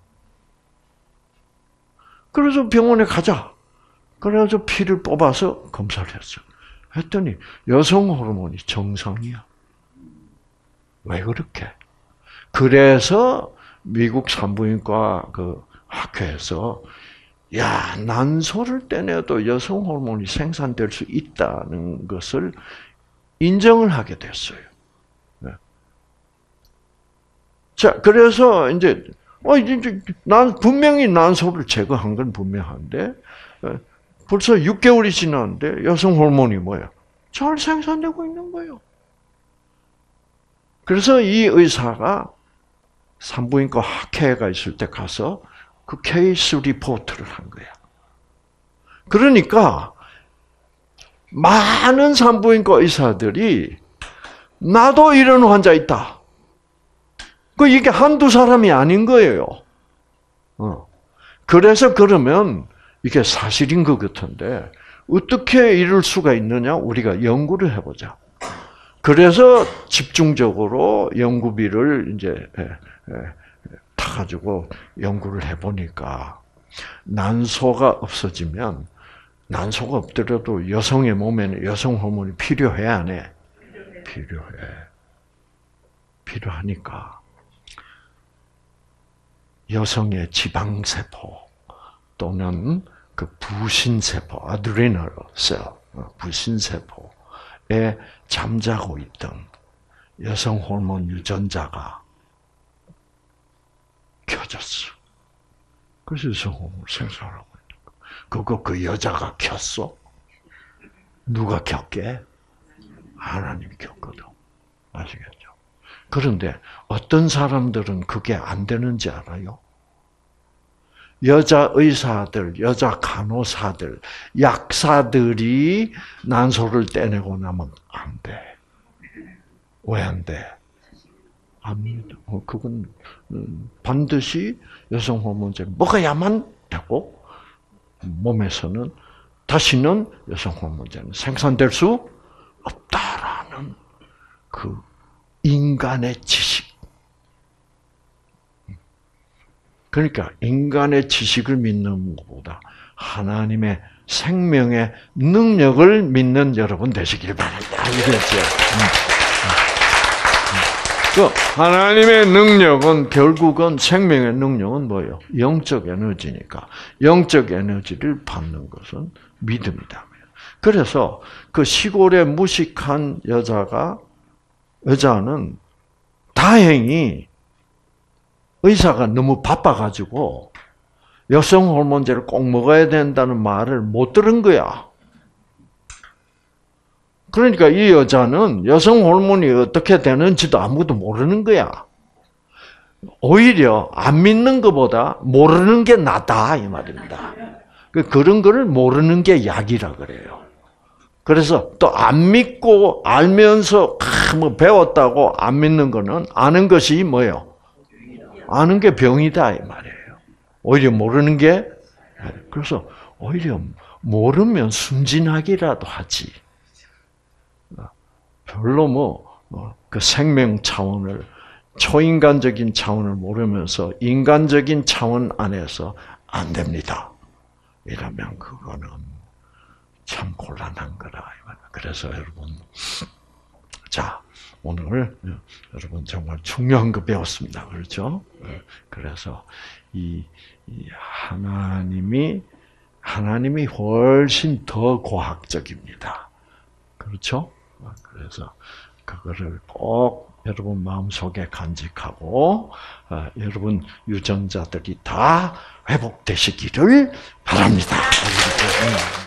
그래서 병원에 가자. 그래서 피를 뽑아서 검사를 했어. 했더니 여성 호르몬이 정상이야. 왜 그렇게? 그래서 미국 산부인과 그 학회에서 난소를 떼내도 여성 호르몬이 생산될 수 있다는 것을 인정을 하게 됐어요. 자, 그래서 이제 난 분명히 난소를 제거한 건 분명한데 벌써 6개월이 지났는데 여성 호르몬이 뭐예요? 잘 생산되고 있는 거예요. 그래서 이 의사가 산부인과 학회가 있을 때 가서 그 케이스 리포트를 한 거야. 그러니까 많은 산부인과 의사들이 나도 이런 환자 있다. 이게 한두 사람이 아닌 거예요. 그래서 그러면 이게 사실인 것 같은데 어떻게 이럴 수가 있느냐? 우리가 연구를 해보자. 그래서 집중적으로 연구비를 이제 타가지고 연구를 해보니까 난소가 없어지면 난소가 없더라도 여성의 몸에는 여성 호르몬이 필요해 안 해? 필요해. 필요하니까 여성의 지방세포 또는 그 부신세포, 아드레널 셀, 부신세포에 잠자고 있던 여성 호르몬 유전자가 켜졌어. 그래서 여성 호르몬을 생산하고 있는 거. 그거 그 여자가 켰어? 누가 켰게? 하나님이 켰거든. 아시겠죠? 그런데 어떤 사람들은 그게 안 되는지 알아요? 여자 의사들, 여자 간호사들, 약사들이 난소를 떼내고 나면 안 돼. 왜 안 돼? 압니다. 그건 반드시 여성 호르몬제를 먹어야만 되고 몸에서는 다시는 여성 호르몬제는 생산될 수 없다라는 그 인간의 지식. 그러니까 인간의 지식을 믿는 것보다 하나님의 생명의 능력을 믿는 여러분 되시길 바랍니다. 알겠죠? 그 하나님의 능력은 결국은 생명의 능력은 뭐예요? 영적 에너지니까 영적 에너지를 받는 것은 믿음이다. 그래서 그 시골의 무식한 여자는 다행히 의사가 너무 바빠가지고 여성 호르몬제를 꼭 먹어야 된다는 말을 못 들은 거야. 그러니까 이 여자는 여성 호르몬이 어떻게 되는지도 아무도 모르는 거야. 오히려 안 믿는 것보다 모르는 게 낫다 이 말입니다. 그런 거를 모르는 게 약이라 그래요. 그래서 또 안 믿고 알면서 뭐 배웠다고 안 믿는 거는 아는 것이 뭐예요? 아는 게 병이다 이 말이에요. 오히려 모르는 게 그래서 오히려 모르면 순진하기라도 하지. 별로 그 생명 차원을 초인간적인 차원을 모르면서 인간적인 차원 안에서 안 됩니다. 이러면 그거는 참 곤란한 거라. 그래서 여러분, 자 오늘 여러분 정말 중요한 거 배웠습니다. 그렇죠? 그래서 이 하나님이 훨씬 더 과학적입니다. 그렇죠? 그래서 그거를 꼭 여러분 마음속에 간직하고 여러분 유전자들이 다 회복되시기를 바랍니다.